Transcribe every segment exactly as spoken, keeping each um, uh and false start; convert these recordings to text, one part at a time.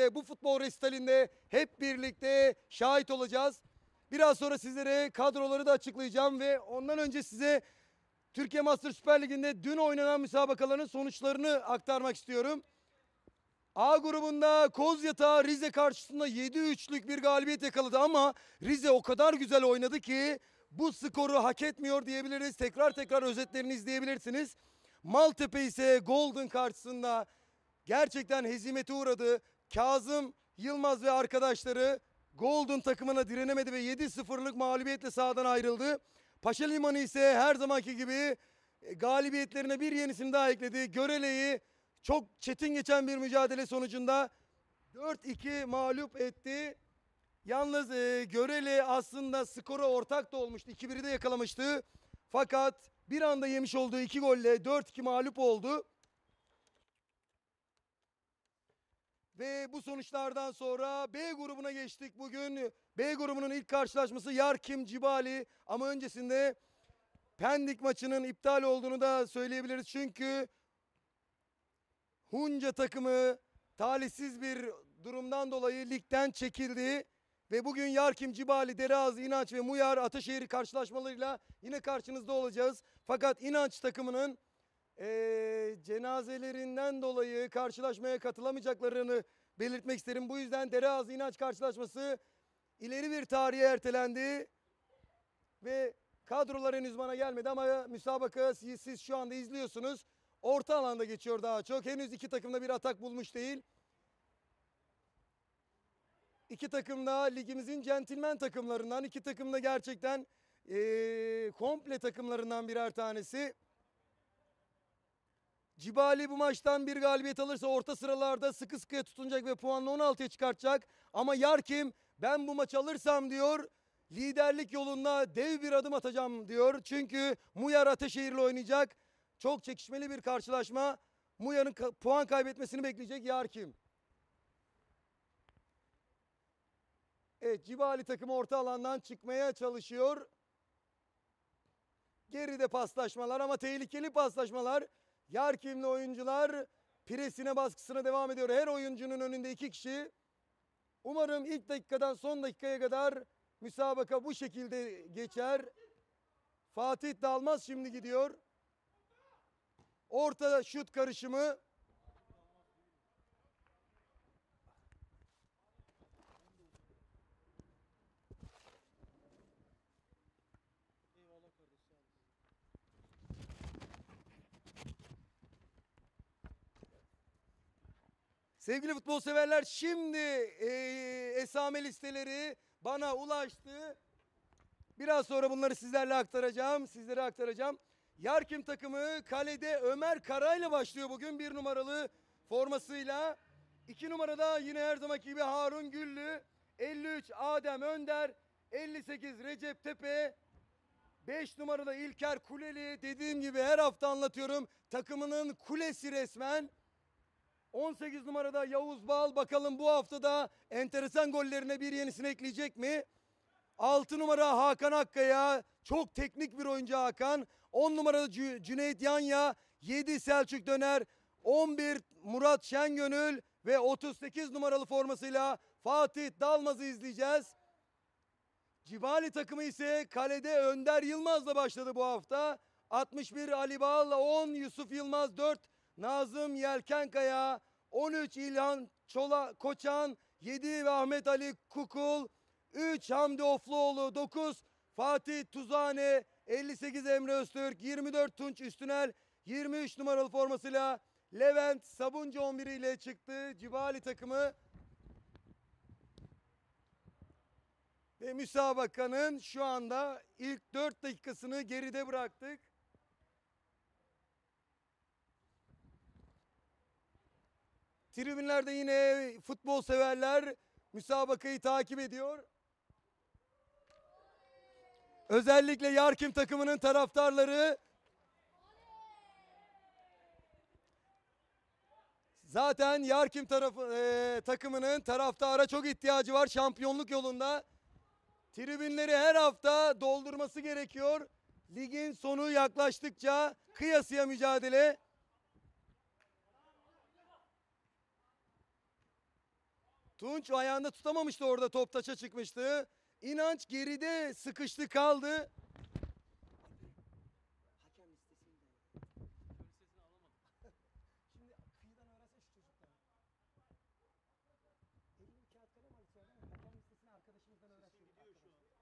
bu futbol resitalinde hep birlikte şahit olacağız. Biraz sonra sizlere kadroları da açıklayacağım ve ondan önce size Türkiye Master Süper Ligi'nde dün oynanan müsabakaların sonuçlarını aktarmak istiyorum. A grubunda Kozyatağı Rize karşısında yedi üçlük bir galibiyet yakaladı ama Rize o kadar güzel oynadı ki bu skoru hak etmiyor diyebiliriz. Tekrar tekrar özetlerini izleyebilirsiniz. Maltepe ise Golden karşısında gerçekten hezimete uğradı. Kazım Yılmaz ve arkadaşları Golden takımına direnemedi ve yedi sıfırlık mağlubiyetle sahadan ayrıldı. Paşa Limanı ise her zamanki gibi galibiyetlerine bir yenisini daha ekledi. Görele'yi çok çetin geçen bir mücadele sonucunda dört iki mağlup etti. Yalnız e, Görele aslında skora ortak da olmuştu. iki biri de yakalamıştı. Fakat bir anda yemiş olduğu iki golle dört iki mağlup oldu. Ve bu sonuçlardan sonra B grubuna geçtik bugün. B grubunun ilk karşılaşması Yarkim Cibali ama öncesinde Pendik maçının iptal olduğunu da söyleyebiliriz. Çünkü Hunca takımı talihsiz bir durumdan dolayı ligden çekildi. Ve bugün Yarkim Cibali, Dereazı, İnanç ve Muyar Ataşehir karşılaşmalarıyla yine karşınızda olacağız. Fakat İnanç takımının ee, cenazelerinden dolayı karşılaşmaya katılamayacaklarını belirtmek isterim. Bu yüzden Dereazı İnanç karşılaşması ileri bir tarihe ertelendi. Ve kadrolar henüz bana gelmedi ama müsabaka siz, siz şu anda izliyorsunuz. Orta alanda geçiyor daha çok. Henüz iki takım da bir atak bulmuş değil. İki takım da ligimizin centilmen takımlarından. İki takım da gerçekten ee, komple takımlarından birer tanesi. Cibali bu maçtan bir galibiyet alırsa orta sıralarda sıkı sıkıya tutunacak ve puanla on altıya çıkartacak. Ama Yarkim ben bu maçı alırsam diyor liderlik yolunda dev bir adım atacağım diyor. Çünkü Muyar Ataşehir'le oynayacak. Çok çekişmeli bir karşılaşma. Muyar'ın ka- puan kaybetmesini bekleyecek Yarkim. Evet, Cibali takımı orta alandan çıkmaya çalışıyor. Geride paslaşmalar ama tehlikeli paslaşmalar. Yarkimli oyuncular presine baskısına devam ediyor. Her oyuncunun önünde iki kişi. Umarım ilk dakikadan son dakikaya kadar müsabaka bu şekilde geçer. Fatih Dalmaz şimdi gidiyor. Orta şut karışımı. Sevgili futbol severler, şimdi e, esame listeleri bana ulaştı. Biraz sonra bunları sizlerle aktaracağım, sizlere aktaracağım. Yarkim takımı kalede Ömer Karay'la başlıyor bugün bir numaralı formasıyla. İki numarada yine her zamanki gibi Harun Güllü, elli üç Adem Önder, elli sekiz Recep Tepe, beş numarada İlker Kuleli. Dediğim gibi her hafta anlatıyorum, takımının kulesi resmen. on sekiz numarada Yavuz Bal, bakalım bu haftada enteresan gollerine bir yenisini ekleyecek mi? altı numara Hakan Akkaya, çok teknik bir oyuncu Hakan. on numarada Cü Cüneyt Yanya, yedi Selçuk Döner, on bir Murat Şengönül ve otuz sekiz numaralı formasıyla Fatih Dalmaz'ı izleyeceğiz. Cibali takımı ise kalede Önder Yılmaz'la başladı bu hafta. altmış bir Ali Bal, on Yusuf Yılmaz, dört Nazım Yelkenkaya, on üç İlhan Çola Koçan, yedi ve Ahmet Ali Kukul, üç Hamdi Ofluoğlu, dokuz Fatih Tuzane, elli sekiz Emre Öztürk, yirmi dört Tunç Üstünel, yirmi üç numaralı formasıyla Levent Sabuncu on bir ile çıktı Cibali takımı. Ve müsabakanın şu anda ilk dört dakikasını geride bıraktık. Tribünlerde yine futbol severler müsabakayı takip ediyor. Özellikle Yarkim takımının taraftarları. Zaten Yarkim tarafı, e, takımının taraftara çok ihtiyacı var şampiyonluk yolunda. Tribünleri her hafta doldurması gerekiyor. Ligin sonu yaklaştıkça kıyasıya mücadele. Tunç ayağında tutamamıştı, orada top taça çıkmıştı. İnanç geride sıkıştı kaldı. Hakem listesini de. Listesini alamadım. Şimdi kıyıdan öğrense şu çocuklar. Elinde bir kağıt kalem var içeride ama hakem listesini arkadaşımızdan öğrensin. Gidiyor şu an.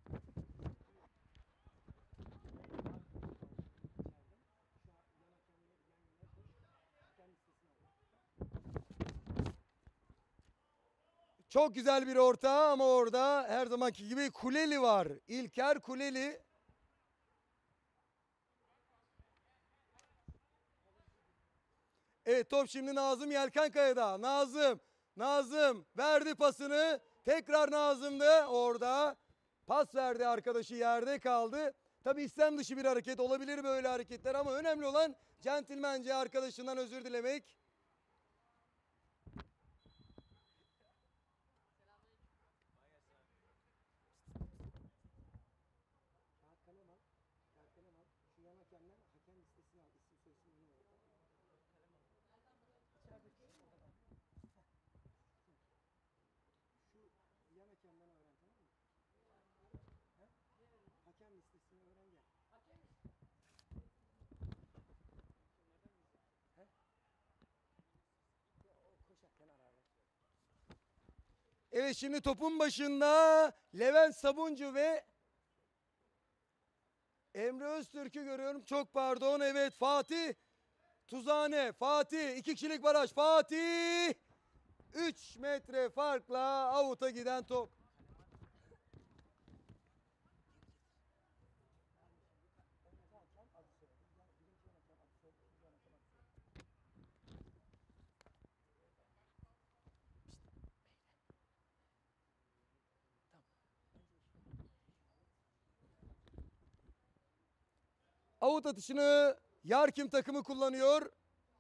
Çok güzel bir orta ama orada her zamanki gibi Kuleli var. İlker Kuleli. Evet, top şimdi Nazım Yelkenkaya'da. Nazım, Nazım verdi pasını. Tekrar Nazım'dı orada. Pas verdi, arkadaşı yerde kaldı. Tabii istem dışı bir hareket, olabilir böyle hareketler ama önemli olan centilmence arkadaşından özür dilemek. Yan hakemden öğren, tamam mı? He? Hakem listesini öğren gel. Hakem He? O koşar kenar abi. Evet, şimdi topun başında Levent Sabuncu ve Emre Öztürk'ü görüyorum. Çok pardon. Evet, Fatih Tuzane. Fatih iki kişilik baraj. Fatih üç metre farkla avuta giden top. Avut atışını Yarkim takımı kullanıyor.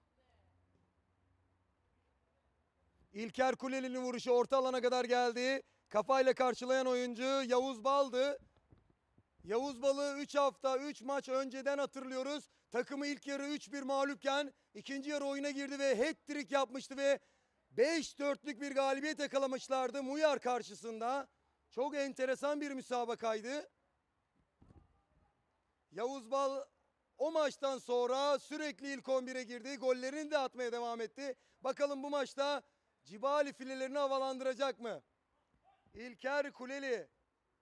İlker Kuleli'nin vuruşu orta alana kadar geldi. Kafayla karşılayan oyuncu Yavuz Bal'dı. Yavuz Bal'ı üç hafta üç maç önceden hatırlıyoruz. Takımı ilk yarı üç bir mağlupken ikinci yarı oyuna girdi ve hat-trick yapmıştı ve beş dörtlük bir galibiyet yakalamışlardı Muyar karşısında. Çok enteresan bir müsabakaydı. Yavuz Bal o maçtan sonra sürekli ilk on bire girdi. Gollerini de atmaya devam etti. Bakalım bu maçta Cibali filelerini havalandıracak mı? İlker Kuleli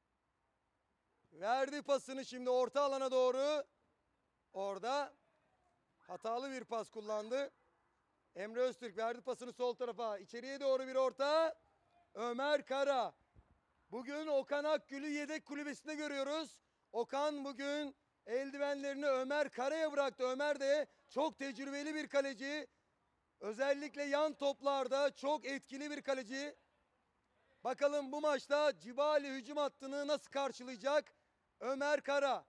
verdi pasını şimdi orta alana doğru. Orada hatalı bir pas kullandı. Emre Öztürk verdi pasını sol tarafa. İçeriye doğru bir orta. Ömer Kara. Bugün Okan Akgül'ü yedek kulübesinde görüyoruz. Okan bugün eldivenlerini Ömer Kara'ya bıraktı. Ömer de çok tecrübeli bir kaleci. Özellikle yan toplarda çok etkili bir kaleci. Bakalım bu maçta Cibali hücum hattını nasıl karşılayacak Ömer Kara.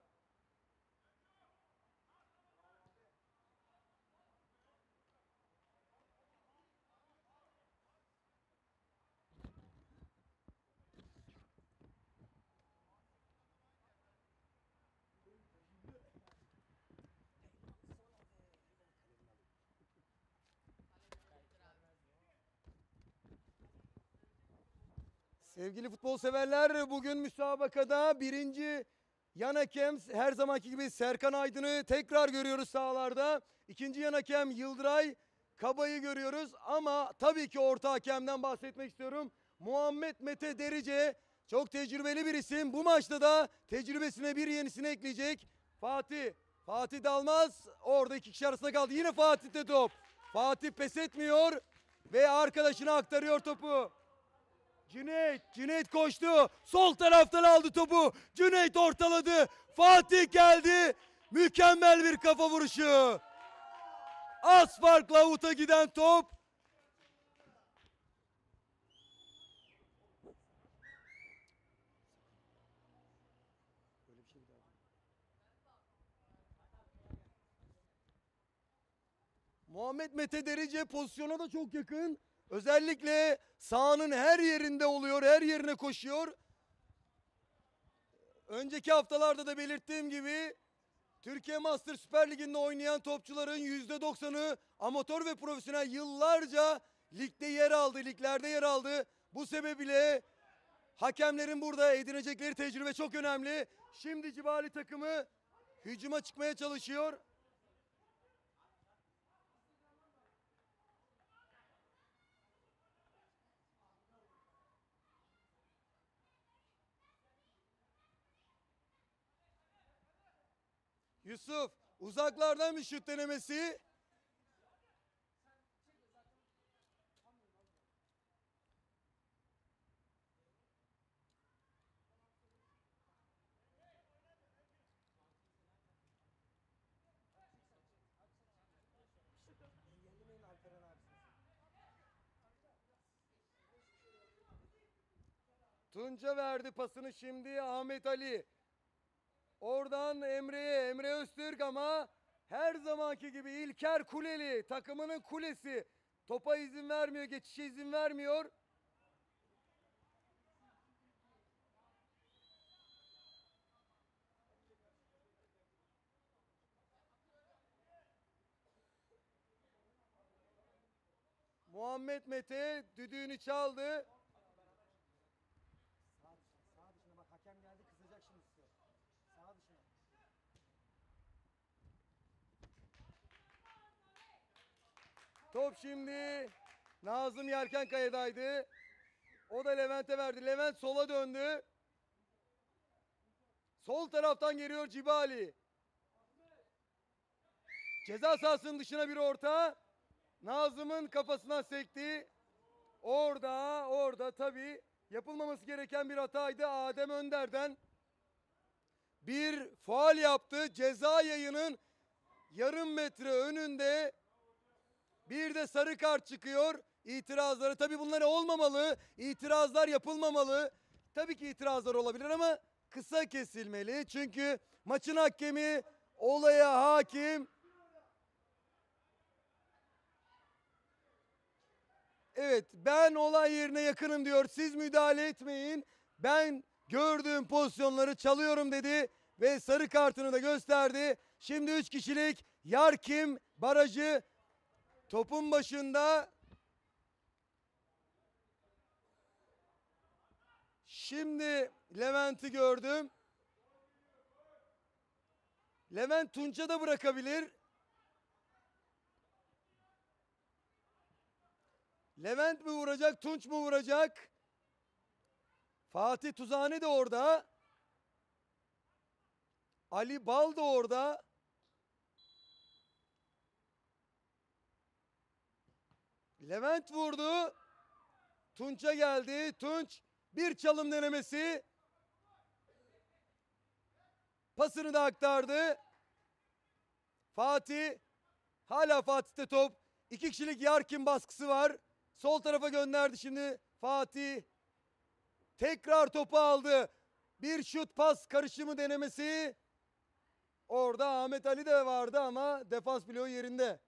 Sevgili futbol severler, bugün müsabakada birinci yan hakem her zamanki gibi Serkan Aydın'ı tekrar görüyoruz sahalarda. İkinci yan hakem Yıldıray Kaba'yı görüyoruz ama tabii ki orta hakemden bahsetmek istiyorum. Muhammed Mete Derice çok tecrübeli bir isim. Bu maçta da tecrübesine bir yenisini ekleyecek. Fatih, Fatih Dalmaz orada iki kişi arasında kaldı. Yine Fatih'te top. Fatih pes etmiyor ve arkadaşına aktarıyor topu. Cüneyt, Cüneyt koştu. Sol taraftan aldı topu. Cüneyt ortaladı. Fatih geldi. Mükemmel bir kafa vuruşu. Az farkla avuta giden top. Muhammed Mete Derice pozisyona da çok yakın. Özellikle sahanın her yerinde oluyor, her yerine koşuyor. Önceki haftalarda da belirttiğim gibi Türkiye Master Süper Ligi'nde oynayan topçuların yüzde doksanı amatör ve profesyonel, yıllarca ligde yer aldı, liglerde yer aldı. Bu sebeple hakemlerin burada edinecekleri tecrübe çok önemli. Şimdi Cibali takımı hücuma çıkmaya çalışıyor. Yusuf uzaklardan bir şut denemesi. Tunca verdi pasını şimdi Ahmet Ali. Oradan Emre'ye, Emre Öztürk ama her zamanki gibi İlker Kuleli takımının kulesi. Topa izin vermiyor, geçişe izin vermiyor. Muhammed Mete düdüğünü çaldı. Sağ dışına, sağ dışına bak hakem geldi kızacak şimdi size. Sağ dışına. Top şimdi Nazım Yerkenkaya'daydı. O da Levent'e verdi. Levent sola döndü. Sol taraftan geliyor Cibali. Ceza sahasının dışına bir orta. Nazım'ın kafasına sekti. Orada, orada tabii yapılmaması gereken bir hataydı Adem Önder'den. Bir faul yaptı. Ceza yayının yarım metre önünde. Bir de sarı kart çıkıyor. İtirazları tabii bunlar olmamalı. İtirazlar yapılmamalı. Tabii ki itirazlar olabilir ama kısa kesilmeli. Çünkü maçın hakemi olaya hakim. Evet, ben olay yerine yakınım diyor. Siz müdahale etmeyin. Ben gördüğüm pozisyonları çalıyorum dedi ve sarı kartını da gösterdi. Şimdi üç kişilik Yarkim barajı topun başında. Şimdi Levent'i gördüm. Levent Tunç'a da bırakabilir. Levent mi vuracak, Tunç mu vuracak? Fatih Tuzani de orada. Ali Bal da orada. Levent vurdu. Tunç'a geldi. Tunç bir çalım denemesi. Pasını da aktardı. Fatih. Hala Fatih'te top. İki kişilik Yarkin baskısı var. Sol tarafa gönderdi şimdi Fatih. Tekrar topu aldı. Bir şut pas karışımı denemesi. Orada Ahmet Ali de vardı ama defans bloğu yerinde.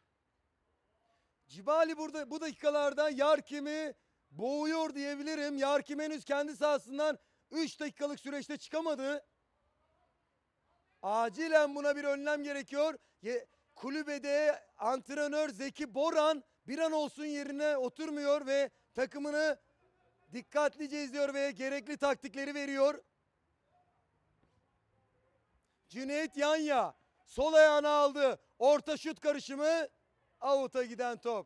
Cibali burada bu dakikalarda Yarkim'i boğuyor diyebilirim. Yarkim henüz kendi sahasından üç dakikalık süreçte çıkamadı. Acilen buna bir önlem gerekiyor. Ye, kulübede antrenör Zeki Boran bir an olsun yerine oturmuyor ve takımını dikkatlice izliyor ve gerekli taktikleri veriyor. Cüneyt Yanya sol ayağını aldı. Orta şut karışımı, out'a giden top.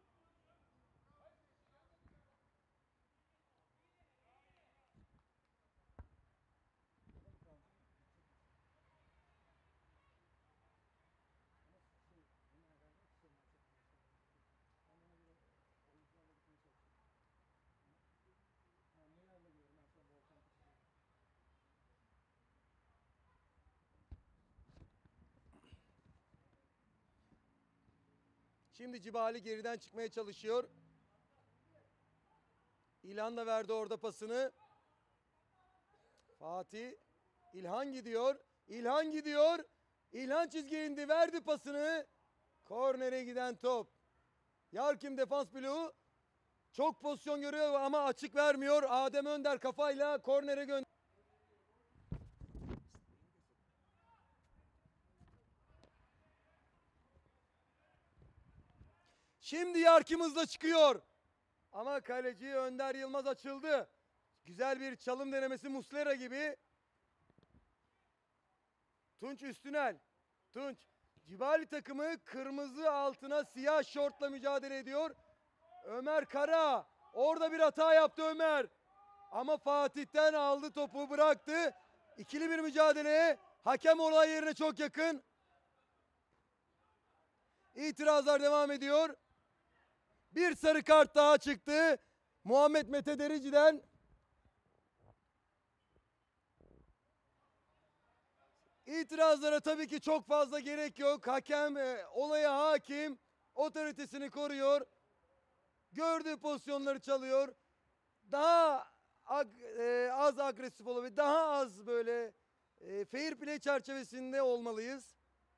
Şimdi Cibali geriden çıkmaya çalışıyor. İlhan da verdi orada pasını. Fatih. İlhan gidiyor. İlhan gidiyor. İlhan çizgiye indi. Verdi pasını. Kornere giden top. Yarkim defans bloğu. Çok pozisyon görüyor ama açık vermiyor. Adem Önder kafayla kornere gönder. Şimdi Yarkim hızla çıkıyor. Ama kaleci Önder Yılmaz açıldı. Güzel bir çalım denemesi Muslera gibi. Tunç Üstünel. Tunç. Cibali takımı kırmızı altına siyah şortla mücadele ediyor. Ömer Kara. Orada bir hata yaptı Ömer. Ama Fatih'ten aldı topu bıraktı. İkili bir mücadeleye. Hakem olay yerine çok yakın. İtirazlar devam ediyor. Bir sarı kart daha çıktı. Muhammed Mete Derici'den. İtirazlara tabii ki çok fazla gerek yok. Hakem e, olaya hakim. Otoritesini koruyor. Gördüğü pozisyonları çalıyor. Daha ag- e, az agresif olabilir. Daha az böyle e, fair play çerçevesinde olmalıyız.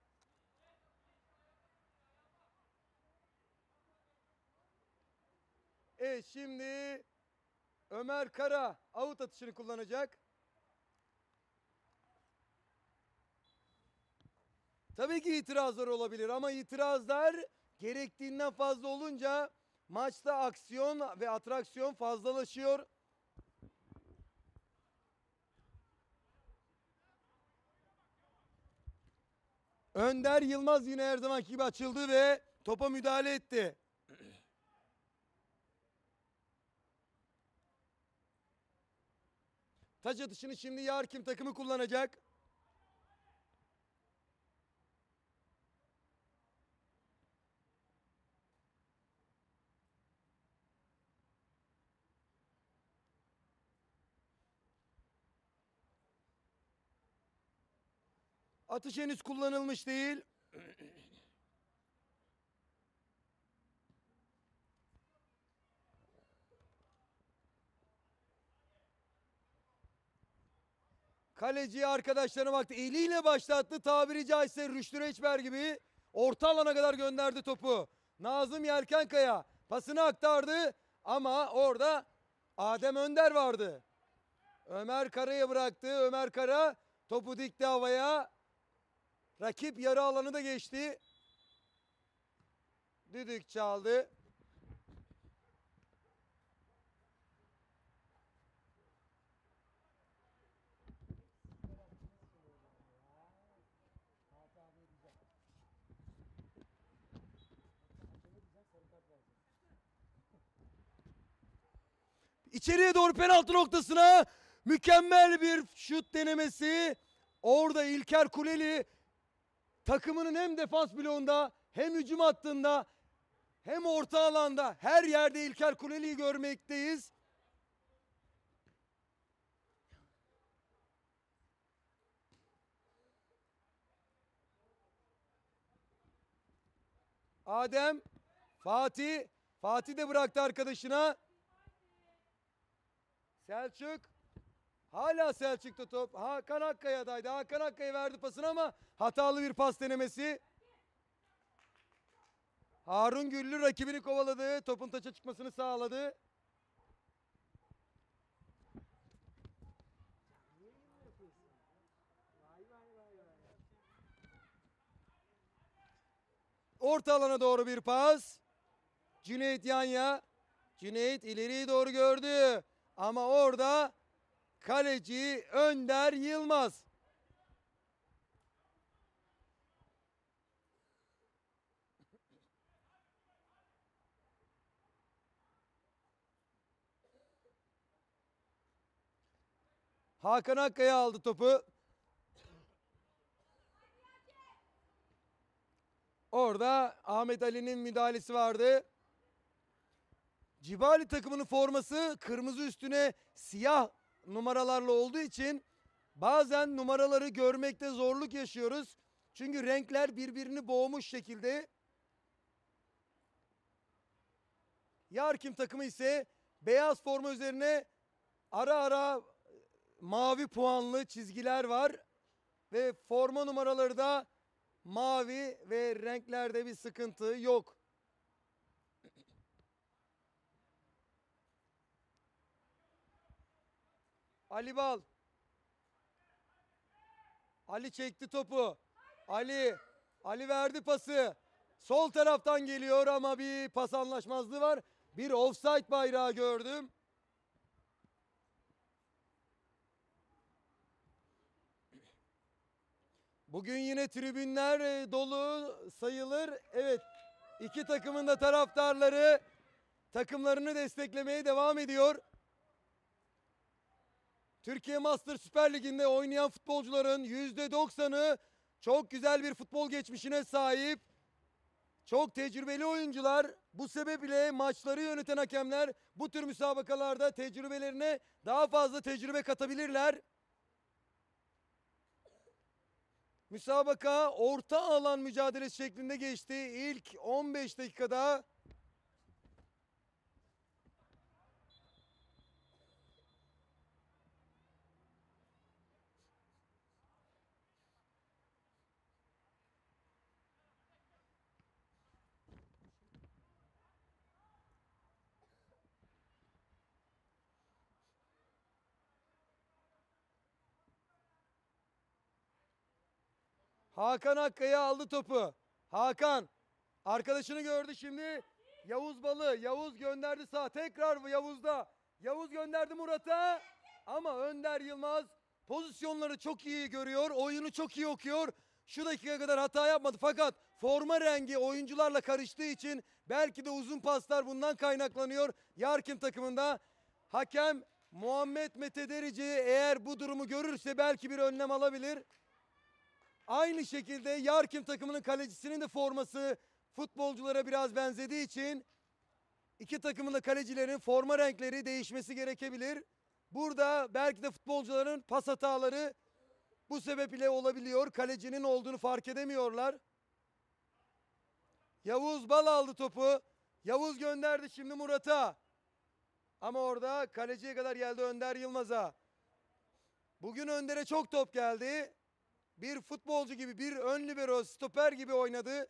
Evet, şimdi Ömer Kara out atışını kullanacak. Tabii ki itirazlar olabilir ama itirazlar gerektiğinden fazla olunca maçta aksiyon ve atraksiyon fazlalaşıyor. Önder Yılmaz yine her zamanki gibi açıldı ve topa müdahale etti. Taç atışını şimdi Yarkim takımı kullanacak. Atış henüz kullanılmış değil. Kaleci arkadaşlarına baktı. Eliyle başlattı. Tabiri caizse Rüştü Reçber gibi orta alana kadar gönderdi topu. Nazım Yelkenkaya pasını aktardı ama orada Adem Önder vardı. Ömer Kara'ya bıraktı. Ömer Kara topu dikti havaya. Rakip yarı alanı da geçti. Düdük çaldı. Fatih abi diyecek. Hakeme diyecek sarı kart verecek. İçeriye doğru penaltı noktasına mükemmel bir şut denemesi. Orada İlker Kuleli takımının hem defans bloğunda hem hücum hattında hem orta alanda her yerde İlker Kuleli'yi görmekteyiz. Adem, Fatih, Fatih de bıraktı arkadaşına. Selçuk, hala Selçuk'ta top. Hakan Akkaya'daydı. Hakan Akkaya verdi pasını ama hatalı bir pas denemesi. Harun Güllü rakibini kovaladı. Topun taça çıkmasını sağladı. Niye yine yapıyorsun? Vay vay vay vay. Orta alana doğru bir pas. Cüneyt Yanya. Cüneyt ileriye doğru gördü. Ama orada kaleci Önder Yılmaz. Hakan Akkaya aldı topu. Orada Ahmet Ali'nin müdahalesi vardı. Cibali takımının forması kırmızı üstüne siyah numaralarla olduğu için bazen numaraları görmekte zorluk yaşıyoruz. Çünkü renkler birbirini boğmuş şekilde. Yarkim takımı ise beyaz forma üzerine ara ara mavi puanlı çizgiler var. Ve forma numaraları da mavi ve renklerde bir sıkıntı yok. Ali Bal. Ali çekti topu. Ali. Ali verdi pası. Sol taraftan geliyor ama bir pas anlaşmazlığı var. Bir offside bayrağı gördüm. Bugün yine tribünler e, dolu sayılır. Evet, iki takımın da taraftarları takımlarını desteklemeye devam ediyor. Türkiye Master Süper Ligi'nde oynayan futbolcuların yüzde doksanı çok güzel bir futbol geçmişine sahip. Çok tecrübeli oyuncular. Bu sebeple maçları yöneten hakemler bu tür müsabakalarda tecrübelerine daha fazla tecrübe katabilirler. Müsabaka orta alan mücadelesi şeklinde geçti. İlk on beş dakikada Hakan Akkaya aldı topu. Hakan arkadaşını gördü şimdi. Yavuz Balı. Yavuz gönderdi sağa. Tekrar Yavuz'da. Yavuz gönderdi Murat'a. Ama Önder Yılmaz pozisyonları çok iyi görüyor. Oyunu çok iyi okuyor. Şu dakika kadar hata yapmadı. Fakat forma rengi oyuncularla karıştığı için belki de uzun paslar bundan kaynaklanıyor. Yarkim takımında hakem Muhammed Mete Derici eğer bu durumu görürse belki bir önlem alabilir. Aynı şekilde Yarkim takımının kalecisinin de forması futbolculara biraz benzediği için iki takımın da kalecilerin forma renkleri değişmesi gerekebilir. Burada belki de futbolcuların pas hataları bu sebeple olabiliyor. Kalecinin olduğunu fark edemiyorlar. Yavuz Bal aldı topu. Yavuz gönderdi şimdi Murat'a. Ama orada kaleciye kadar geldi Önder Yılmaz'a. Bugün Önder'e çok top geldi. Bir futbolcu gibi, bir ön libero, stoper gibi oynadı.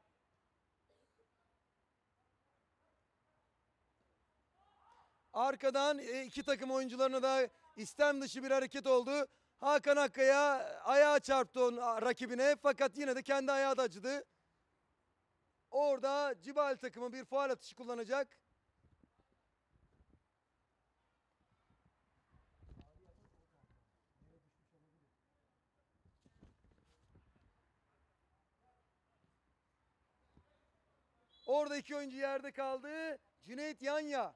Arkadan iki takım oyuncularına da istem dışı bir hareket oldu. Hakan Akkaya ayağı çarptı onun rakibine fakat yine de kendi ayağı da acıdı. Orada Cibal takımı bir faul atışı kullanacak. Orada iki oyuncu yerde kaldı. Cüneyt Yanya.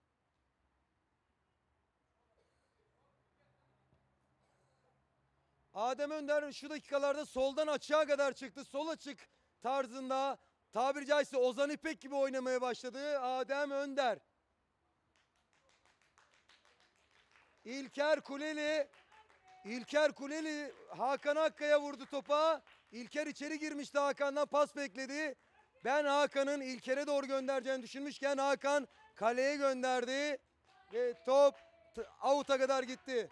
Adem Önder şu dakikalarda soldan açığa kadar çıktı. Sol açık tarzında tabiri caizse Ozan İpek gibi oynamaya başladı Adem Önder. İlker Kuleli İlker Kuleli Hakan Akkaya vurdu topa. İlker içeri girmişti, Hakan'dan pas bekledi. Ben Hakan'ın İlker'e doğru göndereceğini düşünmüşken Hakan kaleye gönderdi. Ve top out'a kadar gitti.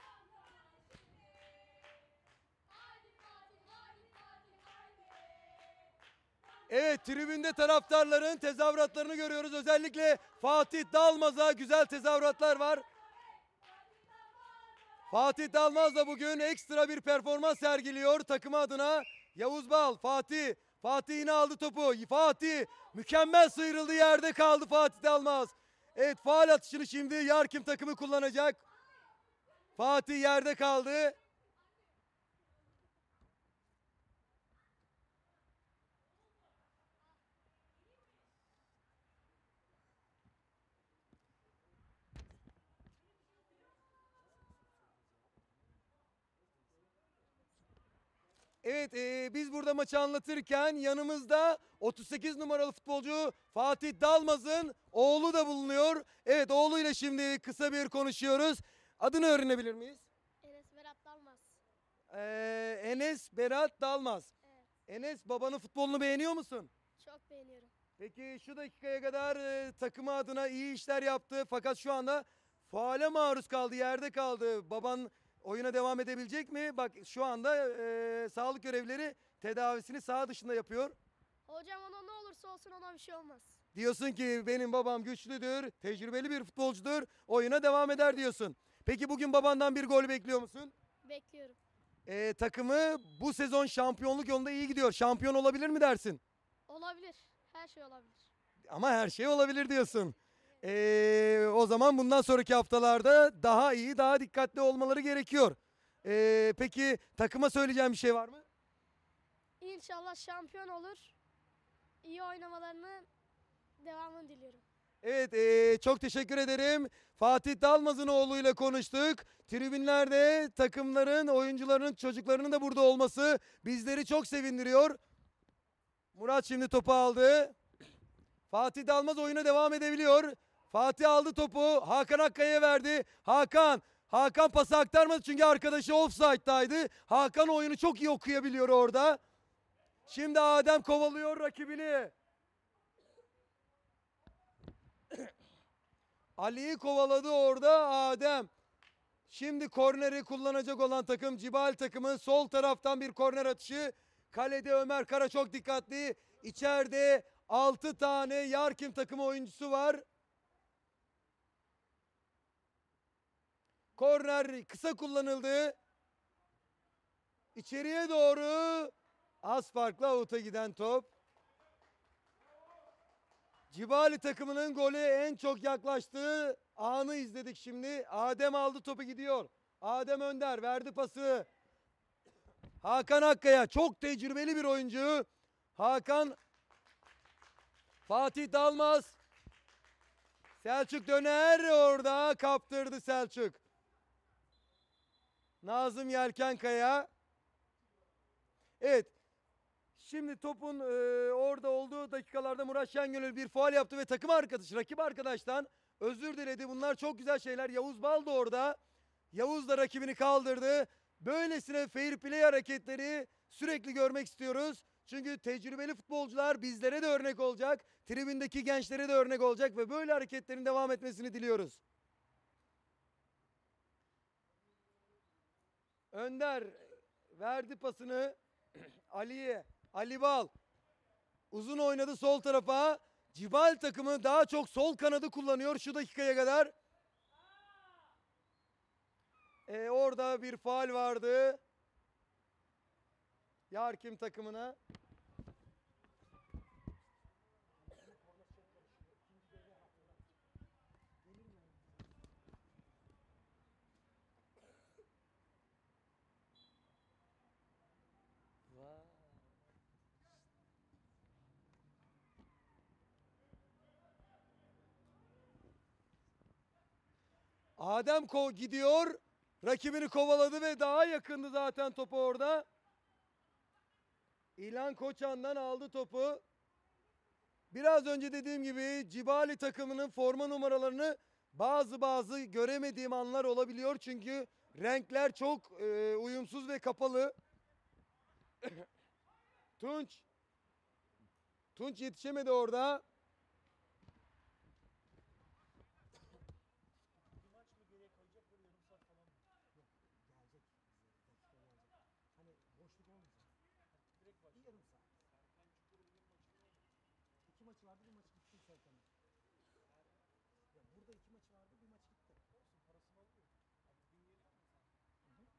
Evet, tribünde taraftarların tezahüratlarını görüyoruz. Özellikle Fatih Dalmaz'a güzel tezahüratlar var. Fatih Dalmaz da bugün ekstra bir performans sergiliyor takımı adına. Yavuz Bal, Fatih. Fatih yine aldı topu. Fatih mükemmel sıyrıldı, yerde kaldı Fatih Dalmaz. Evet, faul atışını şimdi Yarkim takımı kullanacak. Fatih yerde kaldı. Evet, e, biz burada maçı anlatırken yanımızda otuz sekiz numaralı futbolcu Fatih Dalmaz'ın oğlu da bulunuyor. Evet, oğluyla şimdi kısa bir konuşuyoruz. Adını öğrenebilir miyiz? Enes Berat Dalmaz. Ee, Enes Berat Dalmaz. Evet. Enes, babanın futbolunu beğeniyor musun? Çok beğeniyorum. Peki şu dakikaya kadar e, takımı adına iyi işler yaptı fakat şu anda faale maruz kaldı, yerde kaldı. Baban oyuna devam edebilecek mi? Bak şu anda e, sağlık görevlileri tedavisini saha dışında yapıyor. Hocam ona ne olursa olsun ona bir şey olmaz. Diyorsun ki benim babam güçlüdür, tecrübeli bir futbolcudur, oyuna devam eder diyorsun. Peki bugün babandan bir gol bekliyor musun? Bekliyorum. E, takımı bu sezon şampiyonluk yolunda iyi gidiyor. Şampiyon olabilir mi dersin? Olabilir. Her şey olabilir. Ama her şey olabilir diyorsun. Ee, o zaman bundan sonraki haftalarda daha iyi, daha dikkatli olmaları gerekiyor. Ee, peki takıma söyleyeceğim bir şey var mı? İnşallah şampiyon olur. İyi oynamalarını devamını diliyorum. Evet, ee, çok teşekkür ederim. Fatih Dalmaz'ın oğluyla konuştuk. Tribünlerde takımların, oyuncularının, çocuklarının da burada olması bizleri çok sevindiriyor. Murat şimdi topu aldı. Fatih Dalmaz oyuna devam edebiliyor. Fatih aldı topu. Hakan Akkaya'ya verdi. Hakan. Hakan pası aktarmadı çünkü arkadaşı offside'daydı. Hakan oyunu çok iyi okuyabiliyor orada. Şimdi Adem kovalıyor rakibini. Ali'yi kovaladı orada Adem. Şimdi korneri kullanacak olan takım Cibal takımı. Sol taraftan bir korner atışı. Kalede Ömer Kara çok dikkatli. İçeride altı tane Yarkim takımı oyuncusu var. Korner kısa kullanıldı. İçeriye doğru az farkla out'a giden top. Cibali takımının golü en çok yaklaştığı anı izledik şimdi. Adem aldı topu gidiyor. Adem Önder verdi pası. Hakan Akkaya çok tecrübeli bir oyuncu. Hakan, Fatih Dalmaz. Selçuk Döner orada kaptırdı Selçuk. Nazım Yelkenkaya. Evet. Şimdi topun e, orada olduğu dakikalarda Murat Şengönül bir faul yaptı ve takım arkadaşı, rakip arkadaştan özür diledi. Bunlar çok güzel şeyler. Yavuz Bal da orada. Yavuz da rakibini kaldırdı. Böylesine fair play hareketleri sürekli görmek istiyoruz. Çünkü tecrübeli futbolcular bizlere de örnek olacak. Tribündeki gençlere de örnek olacak ve böyle hareketlerin devam etmesini diliyoruz. Önder verdi pasını Ali'ye. Ali Bal uzun oynadı sol tarafa. Cibal takımı daha çok sol kanadı kullanıyor şu dakikaya kadar. Ee, orada bir faul vardı. Yarkim takımına. Adem ko gidiyor. Rakibini kovaladı ve daha yakındı zaten topu orada. İlhan Koçan'dan aldı topu. Biraz önce dediğim gibi Cibali takımının forma numaralarını bazı bazı göremediğim anlar olabiliyor. Çünkü renkler çok e, uyumsuz ve kapalı. Tunç. Tunç yetişemedi orada. Boşluk olmayacak. Direkt bir yarım saat. İki maçı vardı, bir maç gitti Serkan'ın. Ya burada iki maçı vardı, bir maç gitti. Olsun, parasını alıyor. Abi dinleyelim mi sen? Hı hı.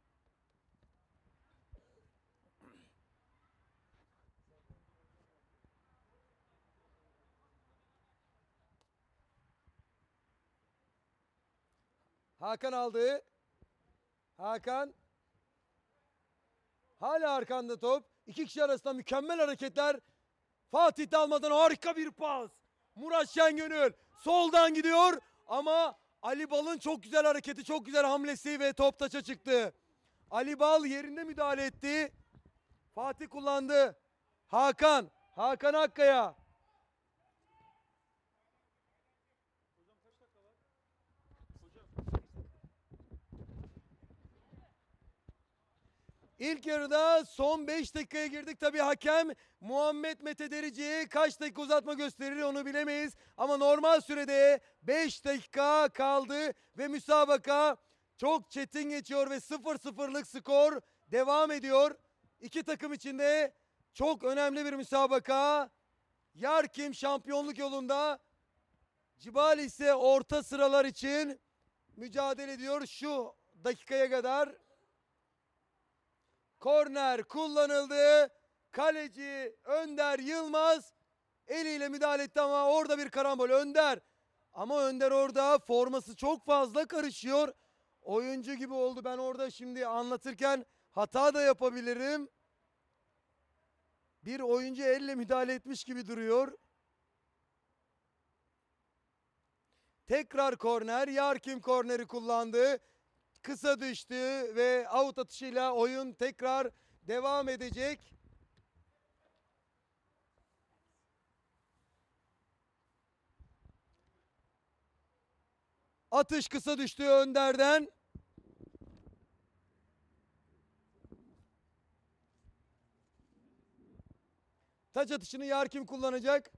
Hakan aldı. Hakan. Hala arkanda top. İki kişi arasında mükemmel hareketler. Fatih Dalmaz'dan harika bir pas. Murat Şengönül soldan gidiyor ama Ali Bal'ın çok güzel hareketi, çok güzel hamlesi ve top taça çıktı. Ali Bal yerinde müdahale etti. Fatih kullandı. Hakan, Hakan Akkaya. İlk yarıda son beş dakikaya girdik. Tabii hakem Muhammed Mete Derici'ye kaç dakika uzatma gösterir onu bilemeyiz. Ama normal sürede beş dakika kaldı ve müsabaka çok çetin geçiyor ve sıfır sıfırlık skor devam ediyor. İki takım için de çok önemli bir müsabaka. Yarkim şampiyonluk yolunda. Cibali ise orta sıralar için mücadele ediyor şu dakikaya kadar. Korner kullanıldı. Kaleci Önder Yılmaz eliyle müdahale etti ama orada bir karambol. Önder Ama Önder orada forması çok fazla karışıyor. Oyuncu gibi oldu. Ben orada şimdi anlatırken hata da yapabilirim. Bir oyuncu elle müdahale etmiş gibi duruyor. Tekrar korner. Yarkim korneri kullandı. Kısa düştü ve out atışıyla oyun tekrar devam edecek. Atış kısa düştü Önder'den. Taç atışını Yarkim kullanacak.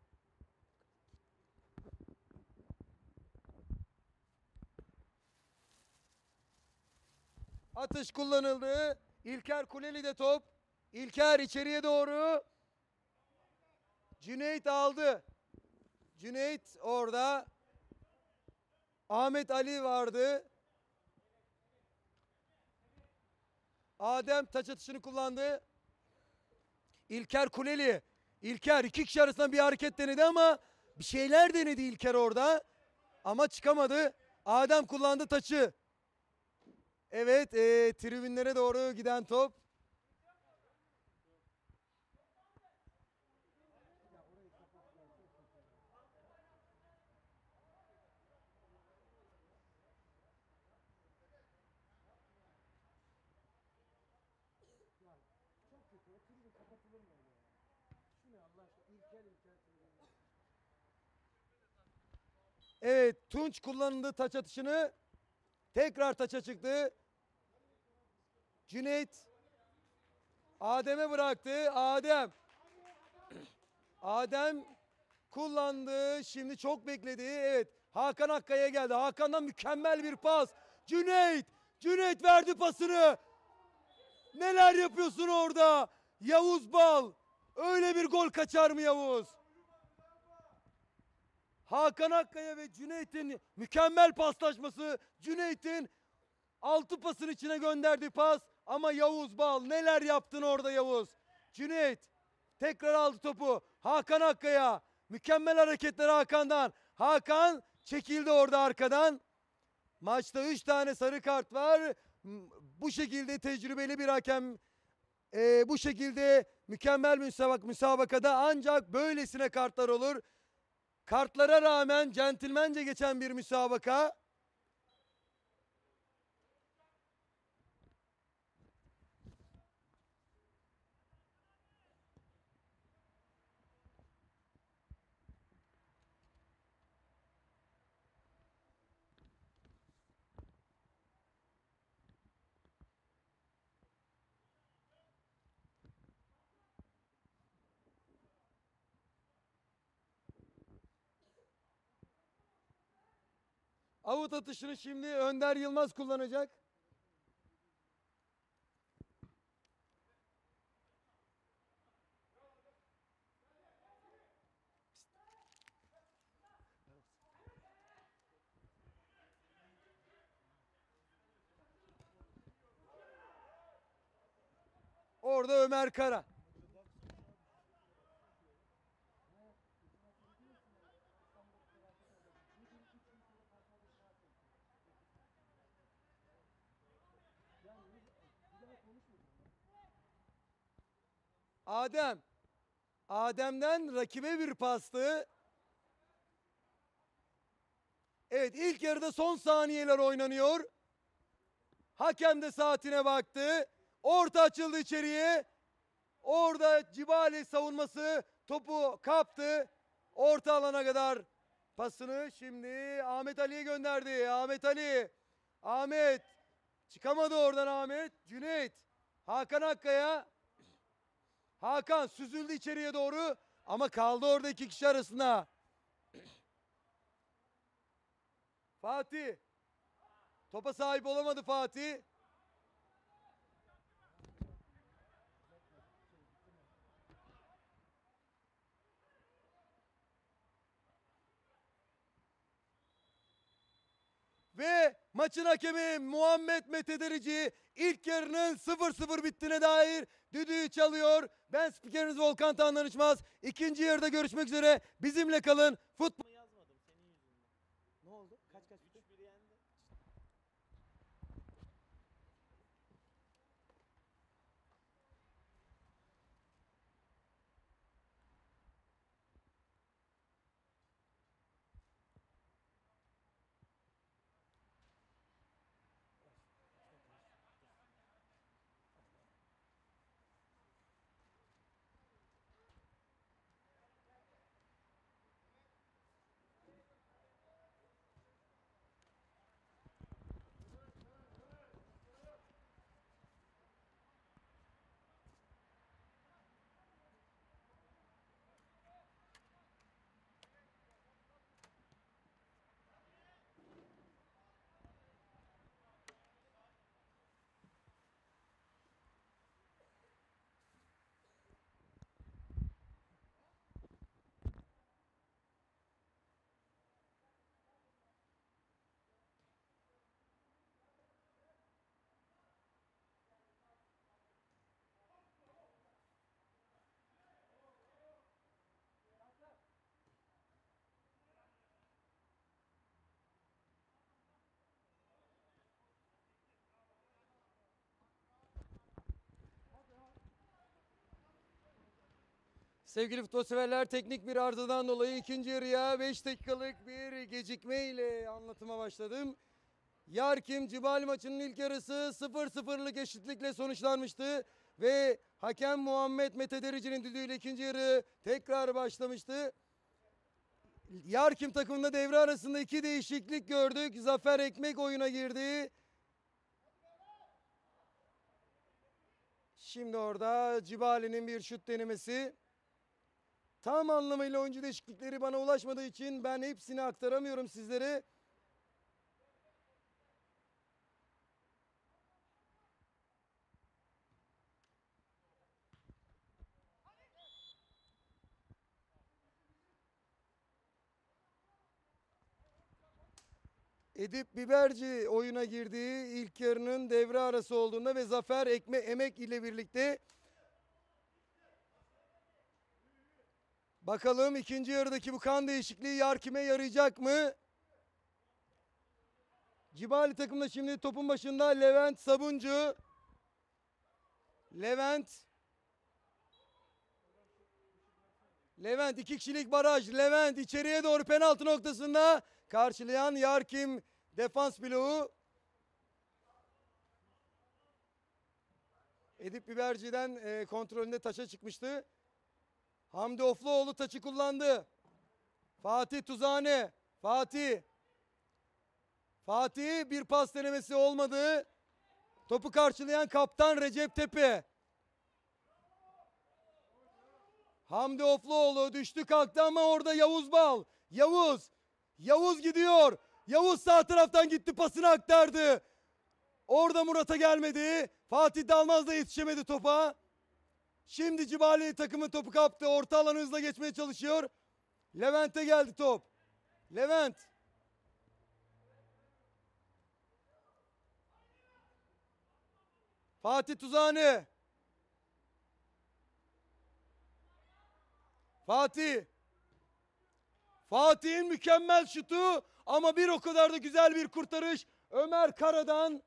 Atış kullanıldı. İlker Kuleli'de top. İlker içeriye doğru. Cüneyt aldı. Cüneyt orada. Ahmet Ali vardı. Adem taç atışını kullandı. İlker Kuleli. İlker iki kişi arasında bir hareket denedi ama bir şeyler denedi İlker orada. Ama çıkamadı. Adem kullandı taçı. Evet, e, tribünlere doğru giden top. Çok kötü. O tribün kapatılır mı öyle ya? Şu ne Allah aşkına? İlker İlker tribünü. Evet, Tunç kullandı taç atışını. Tekrar taça çıktı. Cüneyt Adem'e bıraktı. Adem. Adem kullandı. Şimdi çok bekledi. Evet. Hakan Akkaya geldi. Hakan'dan mükemmel bir pas. Cüneyt. Cüneyt verdi pasını. Neler yapıyorsun orada? Yavuz Bal. Öyle bir gol kaçar mı Yavuz? Hakan Akkaya ve Cüneyt'in mükemmel paslaşması. Cüneyt'in altı pasın içine gönderdi pas. Ama Yavuz Bal neler yaptın orada Yavuz? Cüneyt tekrar aldı topu. Hakan Akkaya. Mükemmel hareketler Hakan'dan. Hakan çekildi orada arkadan. Maçta üç tane sarı kart var. Bu şekilde tecrübeli bir hakem e, bu şekilde mükemmel müsabak, müsabakada ancak böylesine kartlar olur. Kartlara rağmen centilmence geçen bir müsabaka. Avut atışını şimdi Önder Yılmaz kullanacak. Orada Ömer Kara. Adem. Adem'den rakibe bir pastı. Evet, ilk yarıda son saniyeler oynanıyor. Hakem de saatine baktı. Orta açıldı içeriye. Orada Cibali savunması topu kaptı. Orta alana kadar pasını şimdi Ahmet Ali'ye gönderdi. Ahmet Ali. Ahmet. Çıkamadı oradan Ahmet. Cüneyt. Hakan Akkaya. Hakan süzüldü içeriye doğru ama kaldı orada iki kişi arasında. Fatih. Topa sahip olamadı Fatih. Ve maçın hakemi Muhammed Mete Derici ilk yarının sıfır sıfır bittiğine dair düdüğü çalıyor. Ben spikeriniz Volkan Tandanışmaz. İkinci yarıda görüşmek üzere. Bizimle kalın. Futbol yazmadım senin yüzünden. kaç bitti? üç bir yendi. Sevgili futbol severler, teknik bir arızadan dolayı ikinci yarıya beş dakikalık bir gecikme ile anlatıma başladım. Yarkim Cibali maçının ilk yarısı sıfır sıfırlık eşitlikle sonuçlanmıştı ve hakem Muhammed Mete Derici'nin düdüğüyle ikinci yarı tekrar başlamıştı. Yarkim takımında devre arasında iki değişiklik gördük. Zafer Ekmek oyuna girdi. Şimdi orada Cibali'nin bir şut denemesi. Tam anlamıyla oyuncu değişiklikleri bana ulaşmadığı için ben hepsini aktaramıyorum sizlere. Edip Biberci oyuna girdiği ilk yarının devre arası olduğunda ve Zafer Ekme Emek ile birlikte bakalım ikinci yarıdaki bu kan değişikliği Yarkim'e yarayacak mı? Cibali takımda şimdi topun başında Levent Sabuncu. Levent. Levent iki kişilik baraj. Levent içeriye doğru penaltı noktasında karşılayan Yarkim defans bloğu. Edip Biberci'den e, kontrolünde taça çıkmıştı. Hamdi Ofluoğlu taçı kullandı. Fatih Tuzane. Fatih. Fatih bir pas denemesi olmadı. Topu karşılayan kaptan Recep Tepe. Hamdi Ofluoğlu düştü kalktı ama orada Yavuz Bal. Yavuz. Yavuz gidiyor. Yavuz sağ taraftan gitti, pasını aktardı. Orada Murat'a gelmedi. Fatih Dalmaz da yetişemedi topa. Şimdi Cibali takımı topu kaptı. Orta alanı hızla geçmeye çalışıyor. Levent'e geldi top. Levent. Fatih Tuzani. Fatih. Fatih'in mükemmel şutu ama bir o kadar da güzel bir kurtarış Ömer Kara'dan.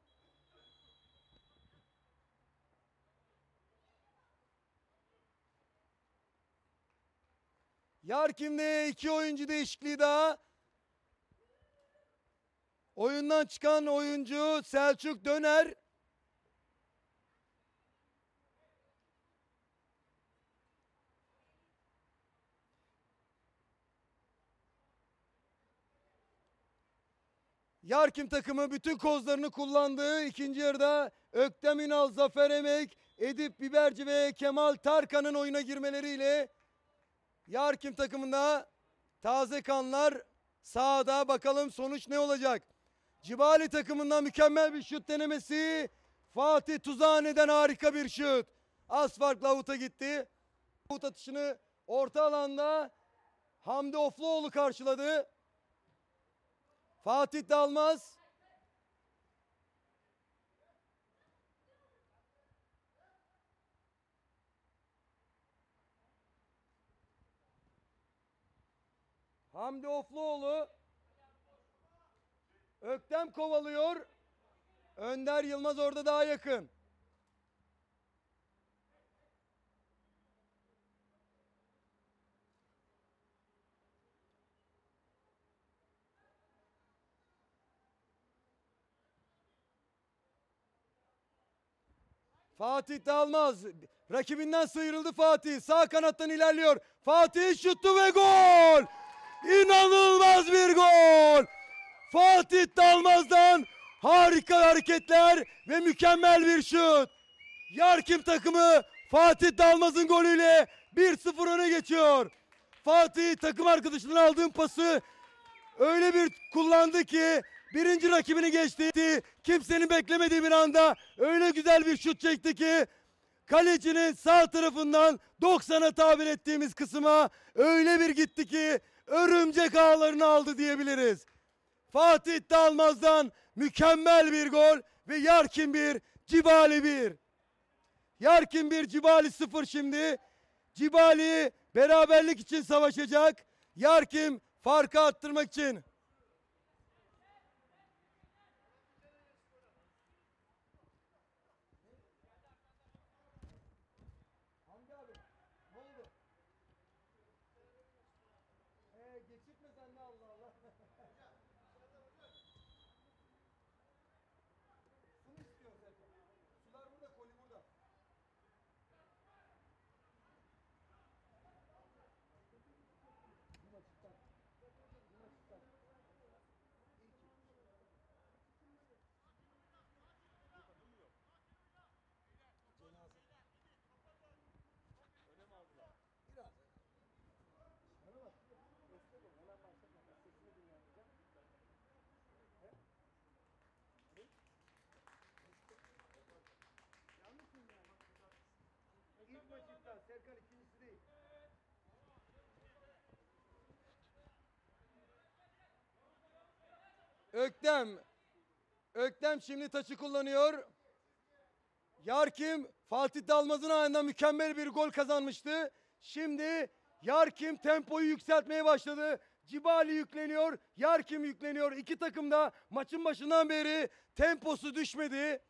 Yarkim'de iki oyuncu değişikliği daha. Oyundan çıkan oyuncu Selçuk Döner. Yarkim takımı bütün kozlarını kullandığı ikinci yarıda Öktem Ünal, Zafer Emek, Edip Biberci ve Kemal Tarkan'ın oyuna girmeleriyle Yarkim takımında taze kanlar sahada. Bakalım sonuç ne olacak? Cibali takımından mükemmel bir şut denemesi. Fatih Tuzane'den harika bir şut. Az farkla avuta gitti. Avut atışını orta alanda Hamdi Ofluoğlu karşıladı. Fatih Dalmaz. Hamdi Ofluoğlu. Öktem kovalıyor. Önder Yılmaz orada daha yakın. Fatih Dalmaz rakibinden sıyrıldı Fatih. Sağ kanattan ilerliyor. Fatih şutu ve gol! İnanılmaz bir gol! Fatih Dalmaz'dan harika hareketler ve mükemmel bir şut. Yarkim takımı Fatih Dalmaz'ın golüyle bir sıfır öne geçiyor. Fatih takım arkadaşından aldığım pası öyle bir kullandı ki birinci rakibini geçti. Kimsenin beklemediği bir anda öyle güzel bir şut çekti ki kalecinin sağ tarafından doksana tabir ettiğimiz kısma öyle bir gitti ki örümcek ağlarını aldı diyebiliriz. Fatih Dalmaz'dan mükemmel bir gol ve Yarkin bir, Cibali bir. Yarkin bir, Cibali sıfır şimdi. Cibali beraberlik için savaşacak. Yarkin farkı arttırmak için. Hamdi abi, ne oldu? Ee, geçirtme sen de Allah Allah. Şunu istiyor Serkan. Sular burada, koli burada. Yine çıkar. Yine çıkar. Biraz. Bana bak. Destek ol. Hemen başlatma. Bak, sesini dinleyeceğim. He? Ne? Yanlış mıyım yani? İlk maç iptal. Serkan ikincisi değil. Öktem. Öktem şimdi taçı kullanıyor. Yarkim Fatih Dalmaz'ın ayağından mükemmel bir gol kazanmıştı. Şimdi Yarkim tempoyu yükseltmeye başladı. Cibali yükleniyor, Yarkim yükleniyor. İki takım da maçın başından beri temposu düşmedi.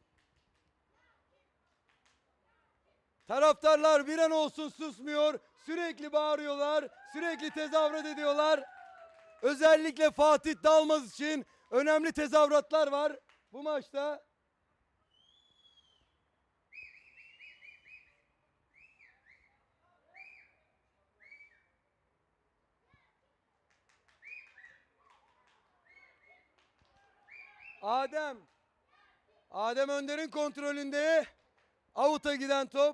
Taraftarlar bir an olsun susmuyor. Sürekli bağırıyorlar, sürekli tezahürat ediyorlar. Özellikle Fatih Dalmaz için önemli tezahüratlar var bu maçta. Adem. Adem Önder'in kontrolünde. Out'a giden top.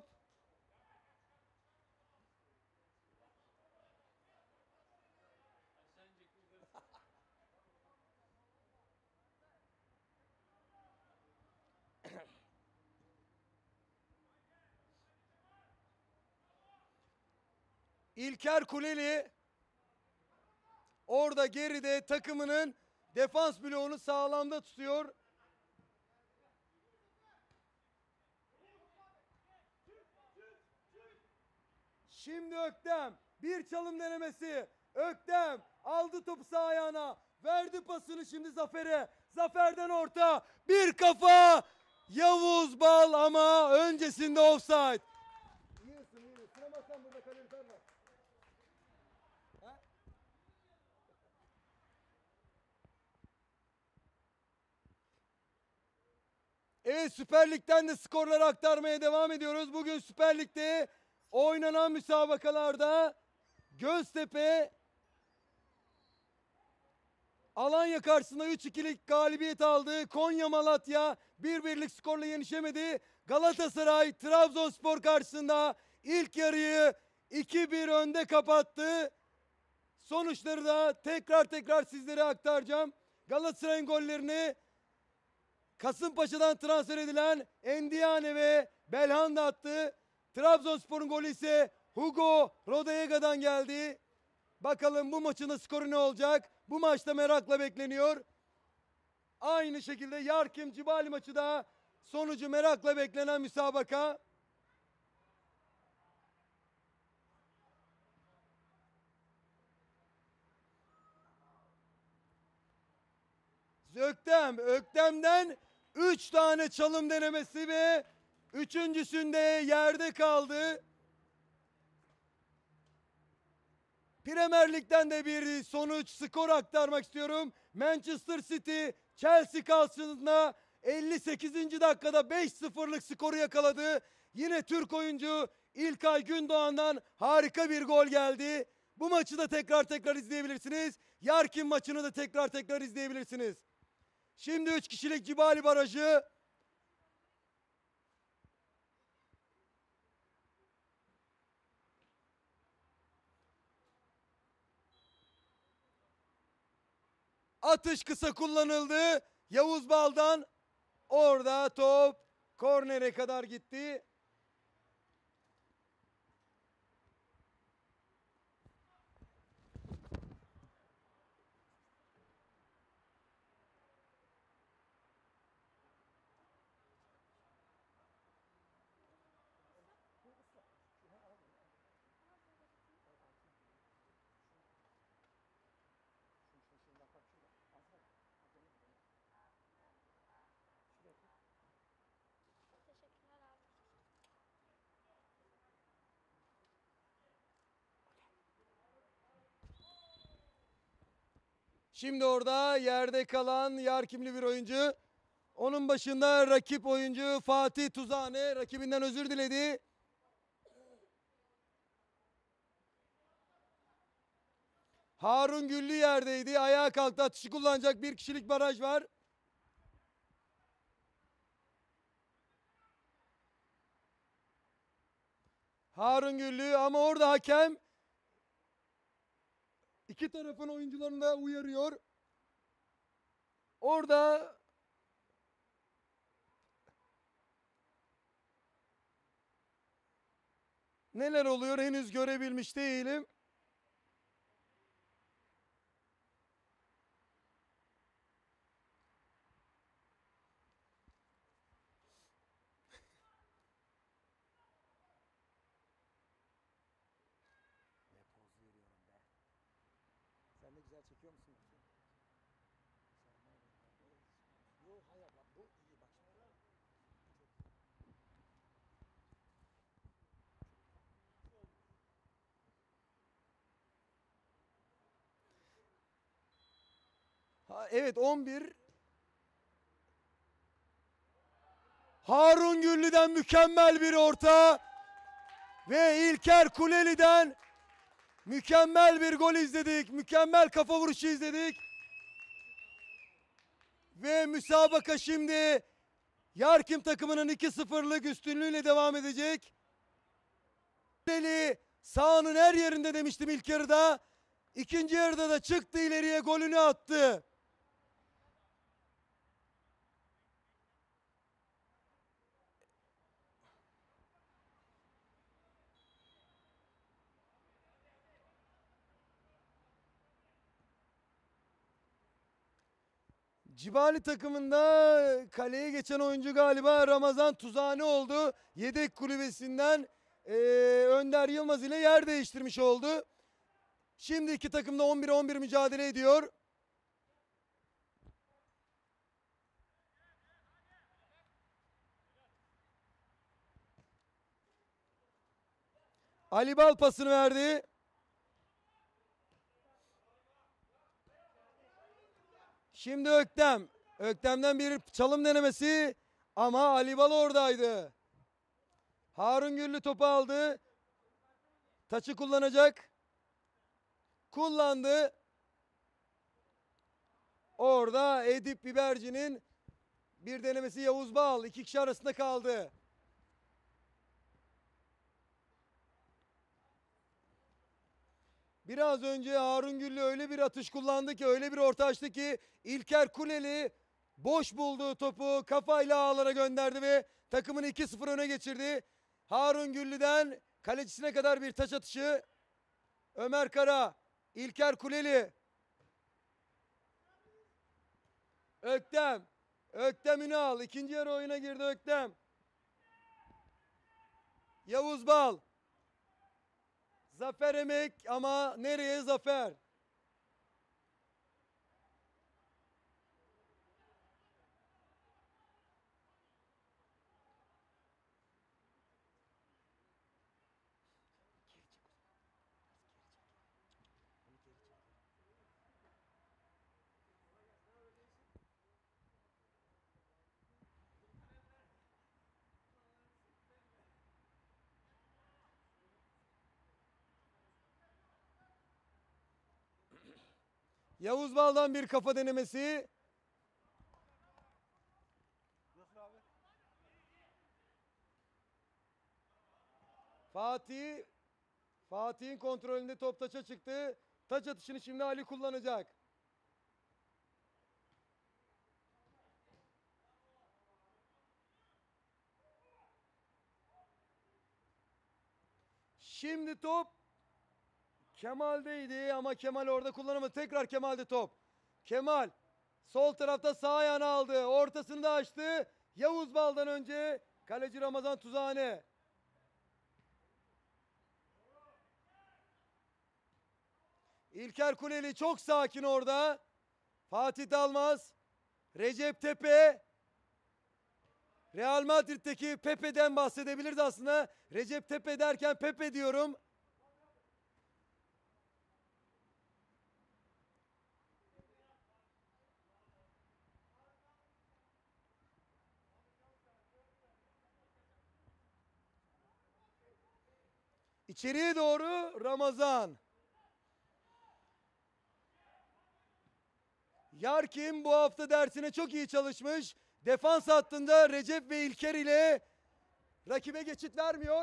İlker Kuleli orada geride takımının defans bloğunu sağlamda tutuyor. Şimdi Öktem bir çalım denemesi. Öktem aldı topu sağ ayağına. Verdi pasını şimdi Zafer'e. Zafer'den orta. Bir kafa. Yavuz Bal ama öncesinde offside. İyisin iyi. Sıramazsan burada kalorifer var. Ha? Evet, Süper Lig'den de skorları aktarmaya devam ediyoruz. Bugün Süper Lig'de oynanan müsabakalarda Göztepe Alanya karşısında üç ikilik galibiyet aldı. Konya Malatya bir birlik skorla yenişemedi. Galatasaray Trabzonspor karşısında ilk yarıyı iki bir önde kapattı. Sonuçları da tekrar tekrar sizlere aktaracağım. Galatasaray'ın gollerini Kasımpaşa'dan transfer edilen Endiane ve Belhanda attı. Trabzonspor'un golü ise Hugo Rodallega'dan geldi. Bakalım bu maçın da skoru ne olacak? Bu maçta merakla bekleniyor. Aynı şekilde Yarkim Cibali maçı da sonucu merakla beklenen müsabaka. Öktem. Öktem'den üç tane çalım denemesi ve üçüncüsünde yerde kaldı. Premier Lig'den de bir sonuç, skor aktarmak istiyorum. Manchester City Chelsea karşısında elli sekizinci dakikada beş sıfırlık skoru yakaladı. Yine Türk oyuncu İlkay Gündoğan'dan harika bir gol geldi. Bu maçı da tekrar tekrar izleyebilirsiniz. Yarkin maçını da tekrar tekrar izleyebilirsiniz. Şimdi üç kişilik Cibali Barajı. Atış kısa kullanıldı. Yavuz Bal'dan orada top kornere kadar gitti. Teşekkürler abi. Şimdi orada yerde kalan Yarkimli bir oyuncu. Onun başında rakip oyuncu Fatih Tuzane rakibinden özür diledi. Harun Güllü yerdeydi. Ayağa kalktı. Atışı kullanacak bir kişilik baraj var. Harun Güllü ama orada hakem iki tarafın oyuncularını da uyarıyor. Orada neler oluyor henüz görebilmiş değilim. Sen de güzel çekiyor musun? Yok hayır bak bu iyi bak şimdi. Ha, evet on bir. Harun Güllü'den mükemmel bir orta ve İlker Kuleli'den mükemmel bir gol izledik. Mükemmel kafa vuruşu izledik. Ve müsabaka şimdi Yarkim takımının iki sıfırlık üstünlüğüyle devam edecek. Kuleli sahanın her yerinde demiştim ilk yarıda. İkinci yarıda da çıktı ileriye golünü attı. Cibali takımında kaleye geçen oyuncu galiba Ramazan Tuzani oldu. Yedek kulübesinden eee, Önder Yılmaz ile yer değiştirmiş oldu. Şimdi iki takım da on bir on bir mücadele ediyor. Ali Bal pasını verdi. Şimdi Öktem. Öktem'den bir çalım denemesi ama Ali Bal oradaydı. Harun Güllü topu aldı. Taçı kullanacak. Kullandı. Orada Edip Biberci'nin bir denemesi Yavuz Bal. İki kişi arasında kaldı. Biraz önce Harun Güllü öyle bir atış kullandı ki, öyle bir orta açtı ki İlker Kuleli boş bulduğu topu kafayla ağlara gönderdi ve takımını iki sıfır öne geçirdi. Harun Güllü'den kalecisine kadar bir taç atışı. Ömer Kara, İlker Kuleli. Öktem. Öktem Ünal. İkinci yarı oyuna girdi Öktem. Yavuz Bal. Zafer Emek ama nereye zafer? Yavuz Bal'dan bir kafa denemesi. Nasıl abi? Fatih. Fatih'in kontrolünde top taça çıktı. Taç atışını şimdi Ali kullanacak. Şimdi top Kemal'deydi ama Kemal orada kullanamadı. Tekrar Kemal'de top. Kemal sol tarafta sağ ayağını aldı. Ortasını da açtı. Yavuz Bal'dan önce kaleci Ramazan Tuzhane. İlker Kuleli çok sakin orada. Fatih Dalmaz. Recep Tepe. Real Madrid'deki Pepe'den bahsedebiliriz aslında. Recep Tepe derken Pepe diyorum. İçeriye doğru Ramazan. Yarkim bu hafta dersine çok iyi çalışmış. Defans hattında Recep ve İlker ile rakibe geçit vermiyor.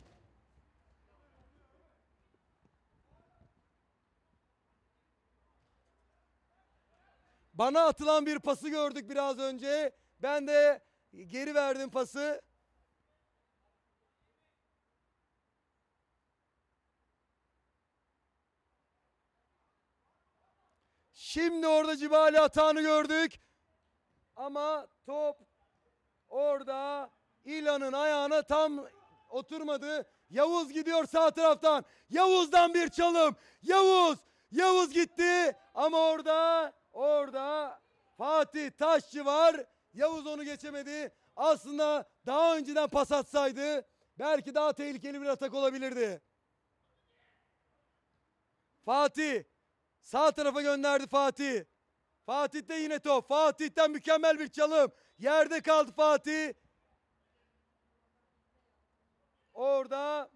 Bana atılan bir pası gördük biraz önce. Ben de geri verdim pası. Şimdi orada Cibali hatanı gördük. Ama top orada İlan'ın ayağına tam oturmadı. Yavuz gidiyor sağ taraftan. Yavuz'dan bir çalım. Yavuz. Yavuz gitti. Ama orada orada Fatih Taşçı var. Yavuz onu geçemedi. Aslında daha önceden pas atsaydı belki daha tehlikeli bir atak olabilirdi. Fatih. Sağ tarafa gönderdi Fatih. Fatih'te yine top. Fatih'ten mükemmel bir çalım. Yerde kaldı Fatih. Orada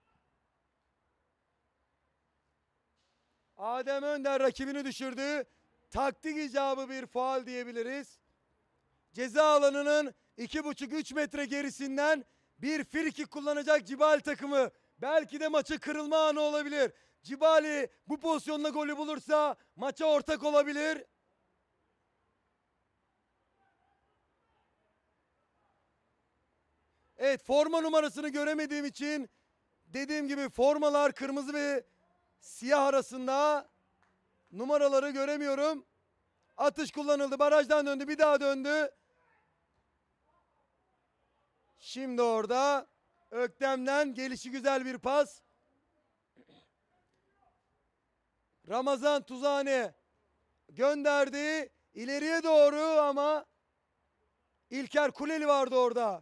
Adem Önder rakibini düşürdü. Taktik icabı bir faul diyebiliriz. Ceza alanının iki buçuk üç metre gerisinden bir frikik kullanacak Cibali takımı. Belki de maçı kırılma anı olabilir. Cibali bu pozisyonla golü bulursa maça ortak olabilir. Evet, forma numarasını göremediğim için dediğim gibi formalar kırmızı ve siyah arasında, numaraları göremiyorum. Atış kullanıldı. Barajdan döndü. Bir daha döndü. Şimdi orada Öktem'den gelişi güzel bir pas. Ramazan Tuzhane gönderdi. İleriye doğru ama İlker Kuleli vardı orada.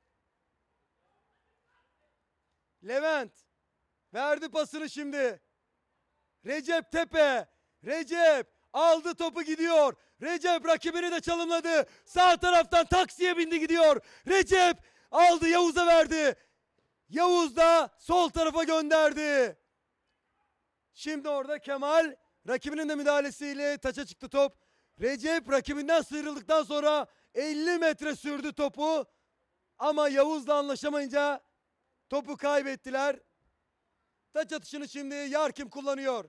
Levent verdi pasını şimdi. Recep Tepe. Recep aldı topu gidiyor. Recep rakibini de çalımladı. Sağ taraftan taksiye bindi gidiyor. Recep aldı Yavuz'a verdi. Yavuz da sol tarafa gönderdi. Şimdi orada Kemal rakibinin de müdahalesiyle taça çıktı top. Recep rakibinden sıyrıldıktan sonra elli metre sürdü topu. Ama Yavuz'la anlaşamayınca topu kaybettiler. Taç atışını şimdi Yarkim kullanıyor.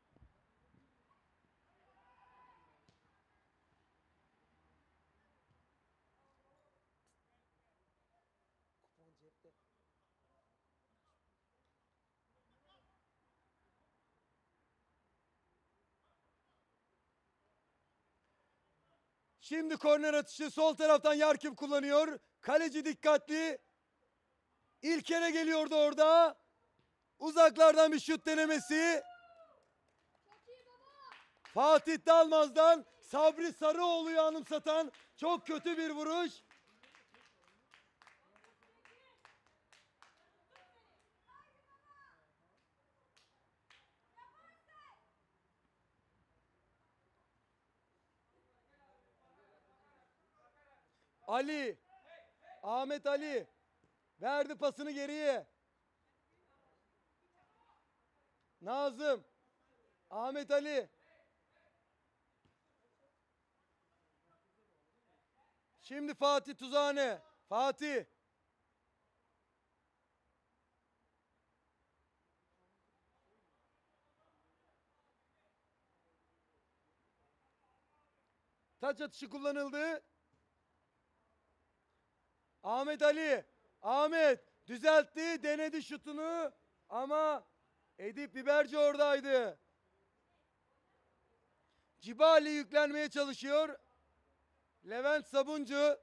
Kupon cepte. Şimdi korner atışı sol taraftan Yarkim kullanıyor. Kaleci dikkatli. İlker'e geliyordu orada. Uzaklardan bir şut denemesi. Fatih Dalmaz'dan Sabri Sarıoğlu'yu anımsatan çok kötü bir vuruş. Ali. Ahmet Ali. Verdi pasını geriye. Nazım. Ahmet Ali. Şimdi Fatih Tuzhane. Fatih. Taç atışı kullanıldı. Ahmet Ali. Ahmet düzeltti, denedi şutunu ama Edip Biberci oradaydı. Cibali yüklenmeye çalışıyor. Levent Sabuncu.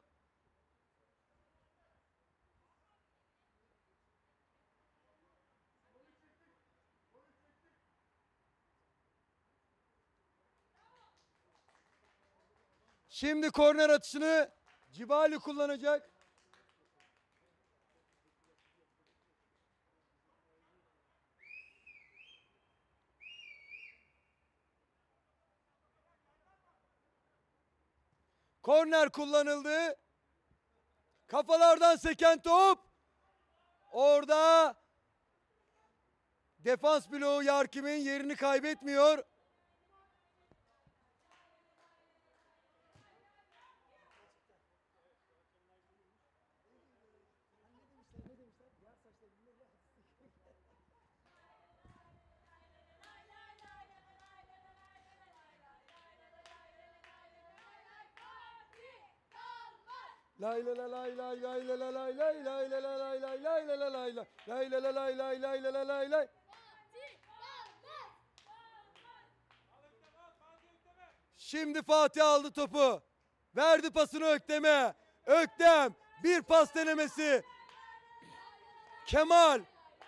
Şimdi korner atışını Cibali kullanacak. Korner kullanıldı. Kafalardan seken top. Orada defans bloğu Yarkim'in yerini kaybetmiyor. Lay la la lay lay lay la la lay lay lay la la lay lay lay la la lay lay lay la la lay lay lay la la lay lay. Şimdi Fatih aldı topu. Verdi pasını Öktem'e. Öktem bir pas denemesi. Kemal.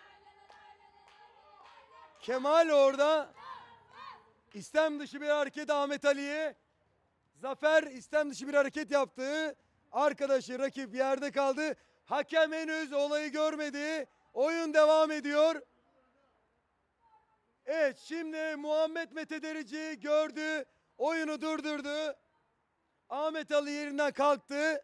Kemal orada. İstem dışı bir hareket Ahmet Ali'ye. Zafer istem dışı bir hareket yaptı. Arkadaşı rakip yerde kaldı. Hakem henüz olayı görmedi. Oyun devam ediyor. Evet şimdi Muhammed Mete Derici gördü. Oyunu durdurdu. Ahmet Ali yerinden kalktı.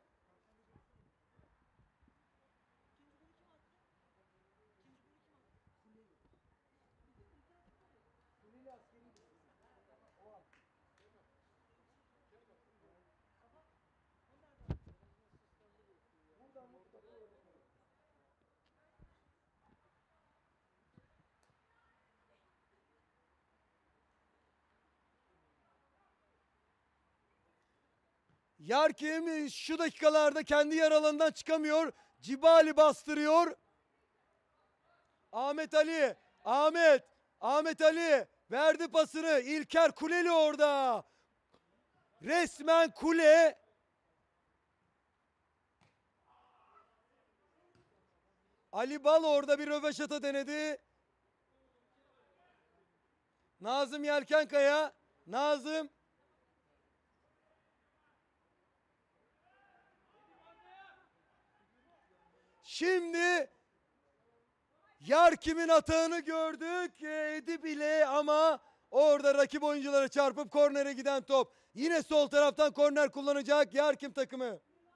Yarkim şu dakikalarda kendi yer alanından çıkamıyor. Cibali bastırıyor. Ahmet Ali. Ahmet. Ahmet Ali verdi pasını. İlker Kuleli orada. Resmen kule. Ali Bal orada bir röveşata denedi. Nazım Yelkenkaya. Nazım. Şimdi Yarkim'in atağını gördük Edip ile ama orada rakip oyunculara çarpıp kornere giden top. Yine sol taraftan korner kullanacak Yarkim takımı.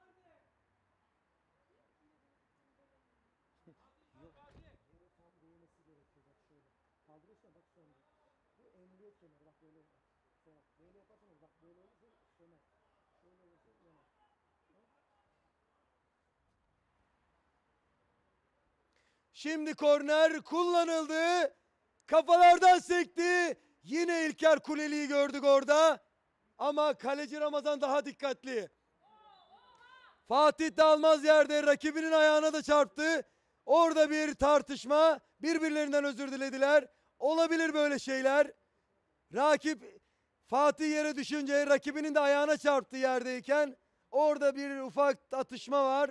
Şimdi korner kullanıldı. Kafalardan sekti. Yine İlker Kuleli'yi gördük orada. Ama kaleci Ramazan daha dikkatli. Fatih Dalmaz yerde rakibinin ayağına da çarptı. Orada bir tartışma. Birbirlerinden özür dilediler. Olabilir böyle şeyler. Rakip Fatih yere düşünce rakibinin de ayağına çarptı yerdeyken. Orada bir ufak atışma var.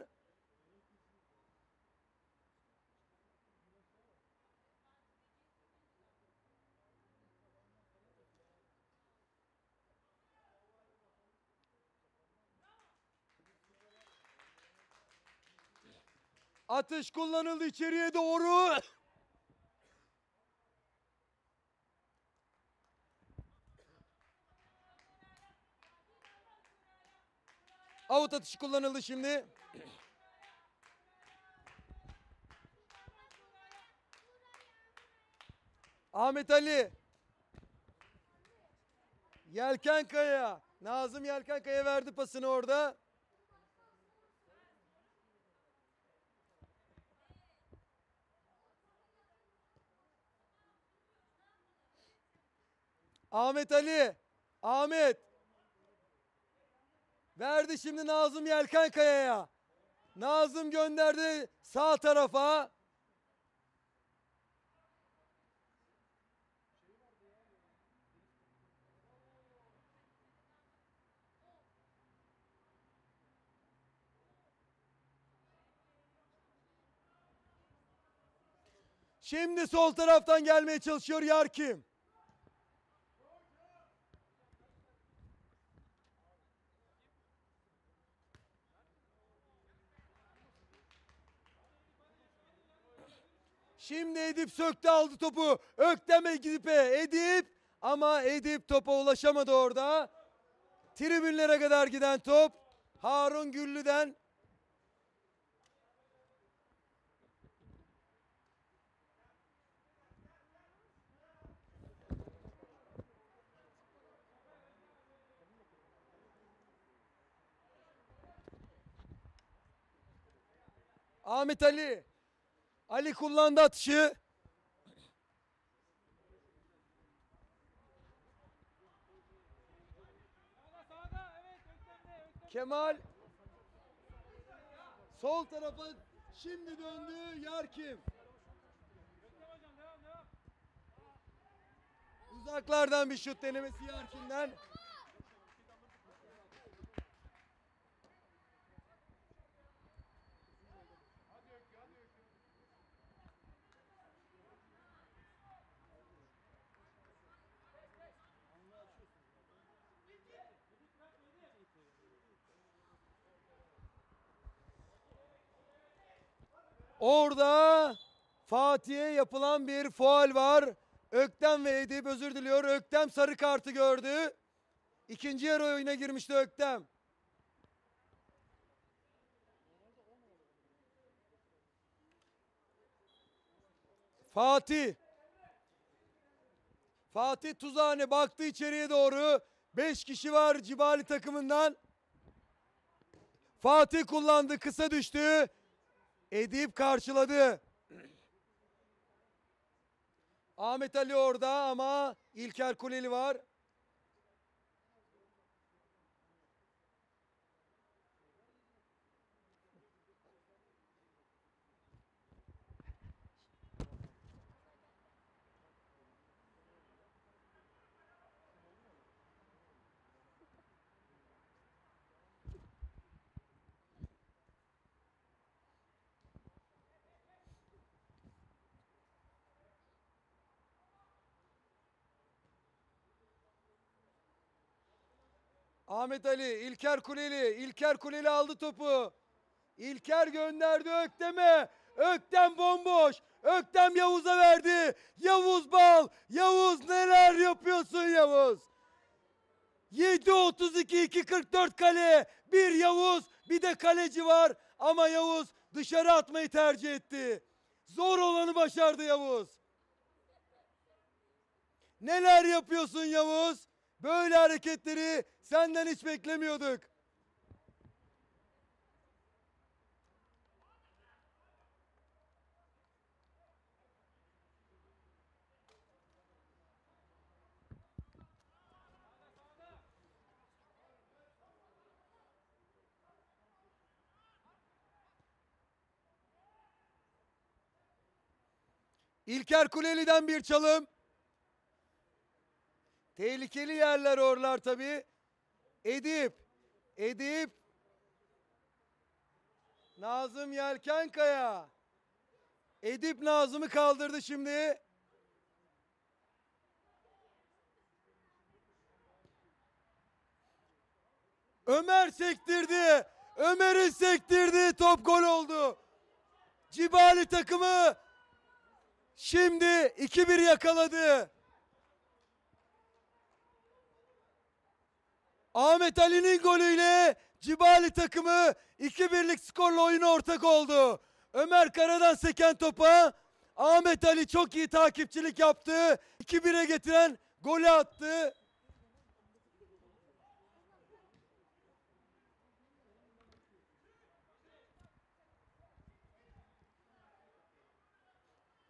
Atış kullanıldı içeriye doğru. Out atışı kullanıldı şimdi. Ahmet Ali. Yelkenkaya. Nazım Yelkenkaya verdi pasını orada. Ahmet Ali. Ahmet. Verdi şimdi Nazım Yelkenkaya'ya. Nazım gönderdi sağ tarafa. Şimdi sol taraftan gelmeye çalışıyor Yarkim. Şimdi Edip söktü aldı topu. Öktem Edip'e. Edip ama Edip topa ulaşamadı orada. Tribünlere kadar giden top Harun Güllü'den. Ahmet Ali. Ali kullandı atışı. Kemal. Sol tarafa şimdi döndü Yarkim. Uzaklardan bir şut denemesi Yarkim'den. Orada Fatih'e yapılan bir faul var. Öktem ve Edip özür diliyor. Öktem sarı kartı gördü. İkinci yarı oyuna girmişti Öktem. Fatih. Fatih tuzağına baktı içeriye doğru. Beş kişi var Cibali takımından. Fatih kullandı, kısa düştü. Edip karşıladı. Ahmet Ali orada ama İlker Kuleli var. Ahmet Ali, İlker Kuleli, İlker Kuleli aldı topu. İlker gönderdi Öktem'e. Öktem bomboş. Öktem Yavuz'a verdi. Yavuz bal. Yavuz neler yapıyorsun Yavuz? yedi otuz iki iki kırk dört kale. Bir Yavuz, bir de kaleci var ama Yavuz dışarı atmayı tercih etti. Zor olanı başardı Yavuz. Neler yapıyorsun Yavuz? Böyle hareketleri senden hiç beklemiyorduk. İlker Kuleli'den bir çalım. Tehlikeli yerler oralar tabii. Edip. Edip. Nazım Yelkenkaya. Edip Nazım'ı kaldırdı şimdi. Ömer sektirdi. Ömer'in sektirdiği top gol oldu. Cibali takımı şimdi iki bir yakaladı. Ahmet Ali'nin golüyle Cibali takımı iki birlik skorla oyuna ortak oldu. Ömer Kara'dan seken topa Ahmet Ali çok iyi takipçilik yaptı. iki bire getiren golü attı.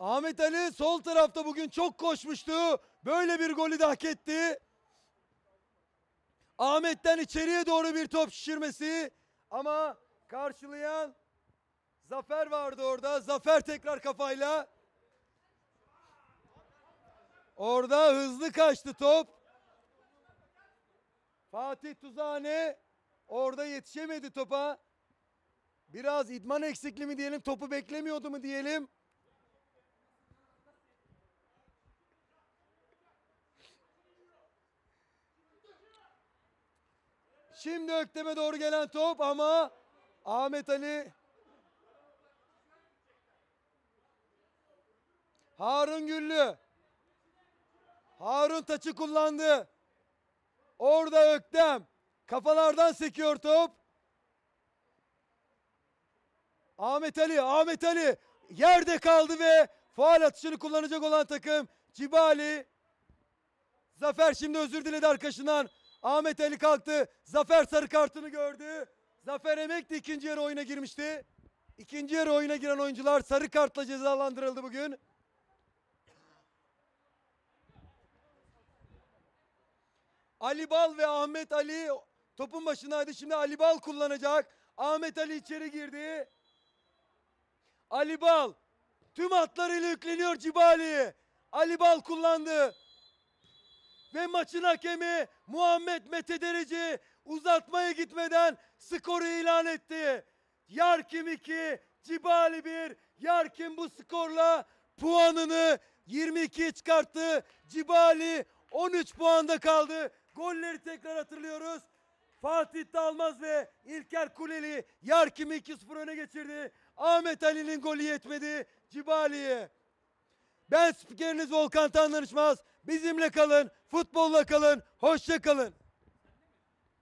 Ahmet Ali sol tarafta bugün çok koşmuştu. Böyle bir golü de hak etti. Ahmet'ten içeriye doğru bir top şişirmesi. Ama karşılayan Zafer vardı orada. Zafer tekrar kafayla. Orada hızlı kaçtı top. Fatih Tuzhane orada yetişemedi topa. Biraz idman eksikliği mi diyelim, topu beklemiyordu mu diyelim. Şimdi Öktem'e doğru gelen top ama Ahmet Ali, Harun Güllü, Harun taçı kullandı. Orada Öktem, kafalardan sekiyor top. Ahmet Ali, Ahmet Ali yerde kaldı ve faul atışını kullanacak olan takım Cibali. Zafer şimdi özür diledi arkadaşından. Ahmet Ali kalktı. Zafer sarı kartını gördü. Zafer Emekli ikinci yarı oyuna girmişti. İkinci yarı oyuna giren oyuncular sarı kartla cezalandırıldı bugün. Ali Bal ve Ahmet Ali topun başındaydı. Şimdi Ali Bal kullanacak. Ahmet Ali içeri girdi. Ali Bal tüm hatlarıyla yükleniyor Cibali'ye. Ali Bal kullandı. Ve maçın hakemi Muhammed Mete Dereci uzatmaya gitmeden skoru ilan etti. Yarkim iki, Cibali bir. Yarkim bu skorla puanını yirmi ikiye çıkarttı. Cibali on üç puanda kaldı. Golleri tekrar hatırlıyoruz. Fatih Dalmaz ve İlker Kuleli Yarkim'i iki sıfır öne geçirdi. Ahmet Ali'nin golü yetmedi Cibali'ye. Ben spikeriniz Volkan Tandanışmaz. Bizimle kalın, futbolla kalın, hoşça kalın.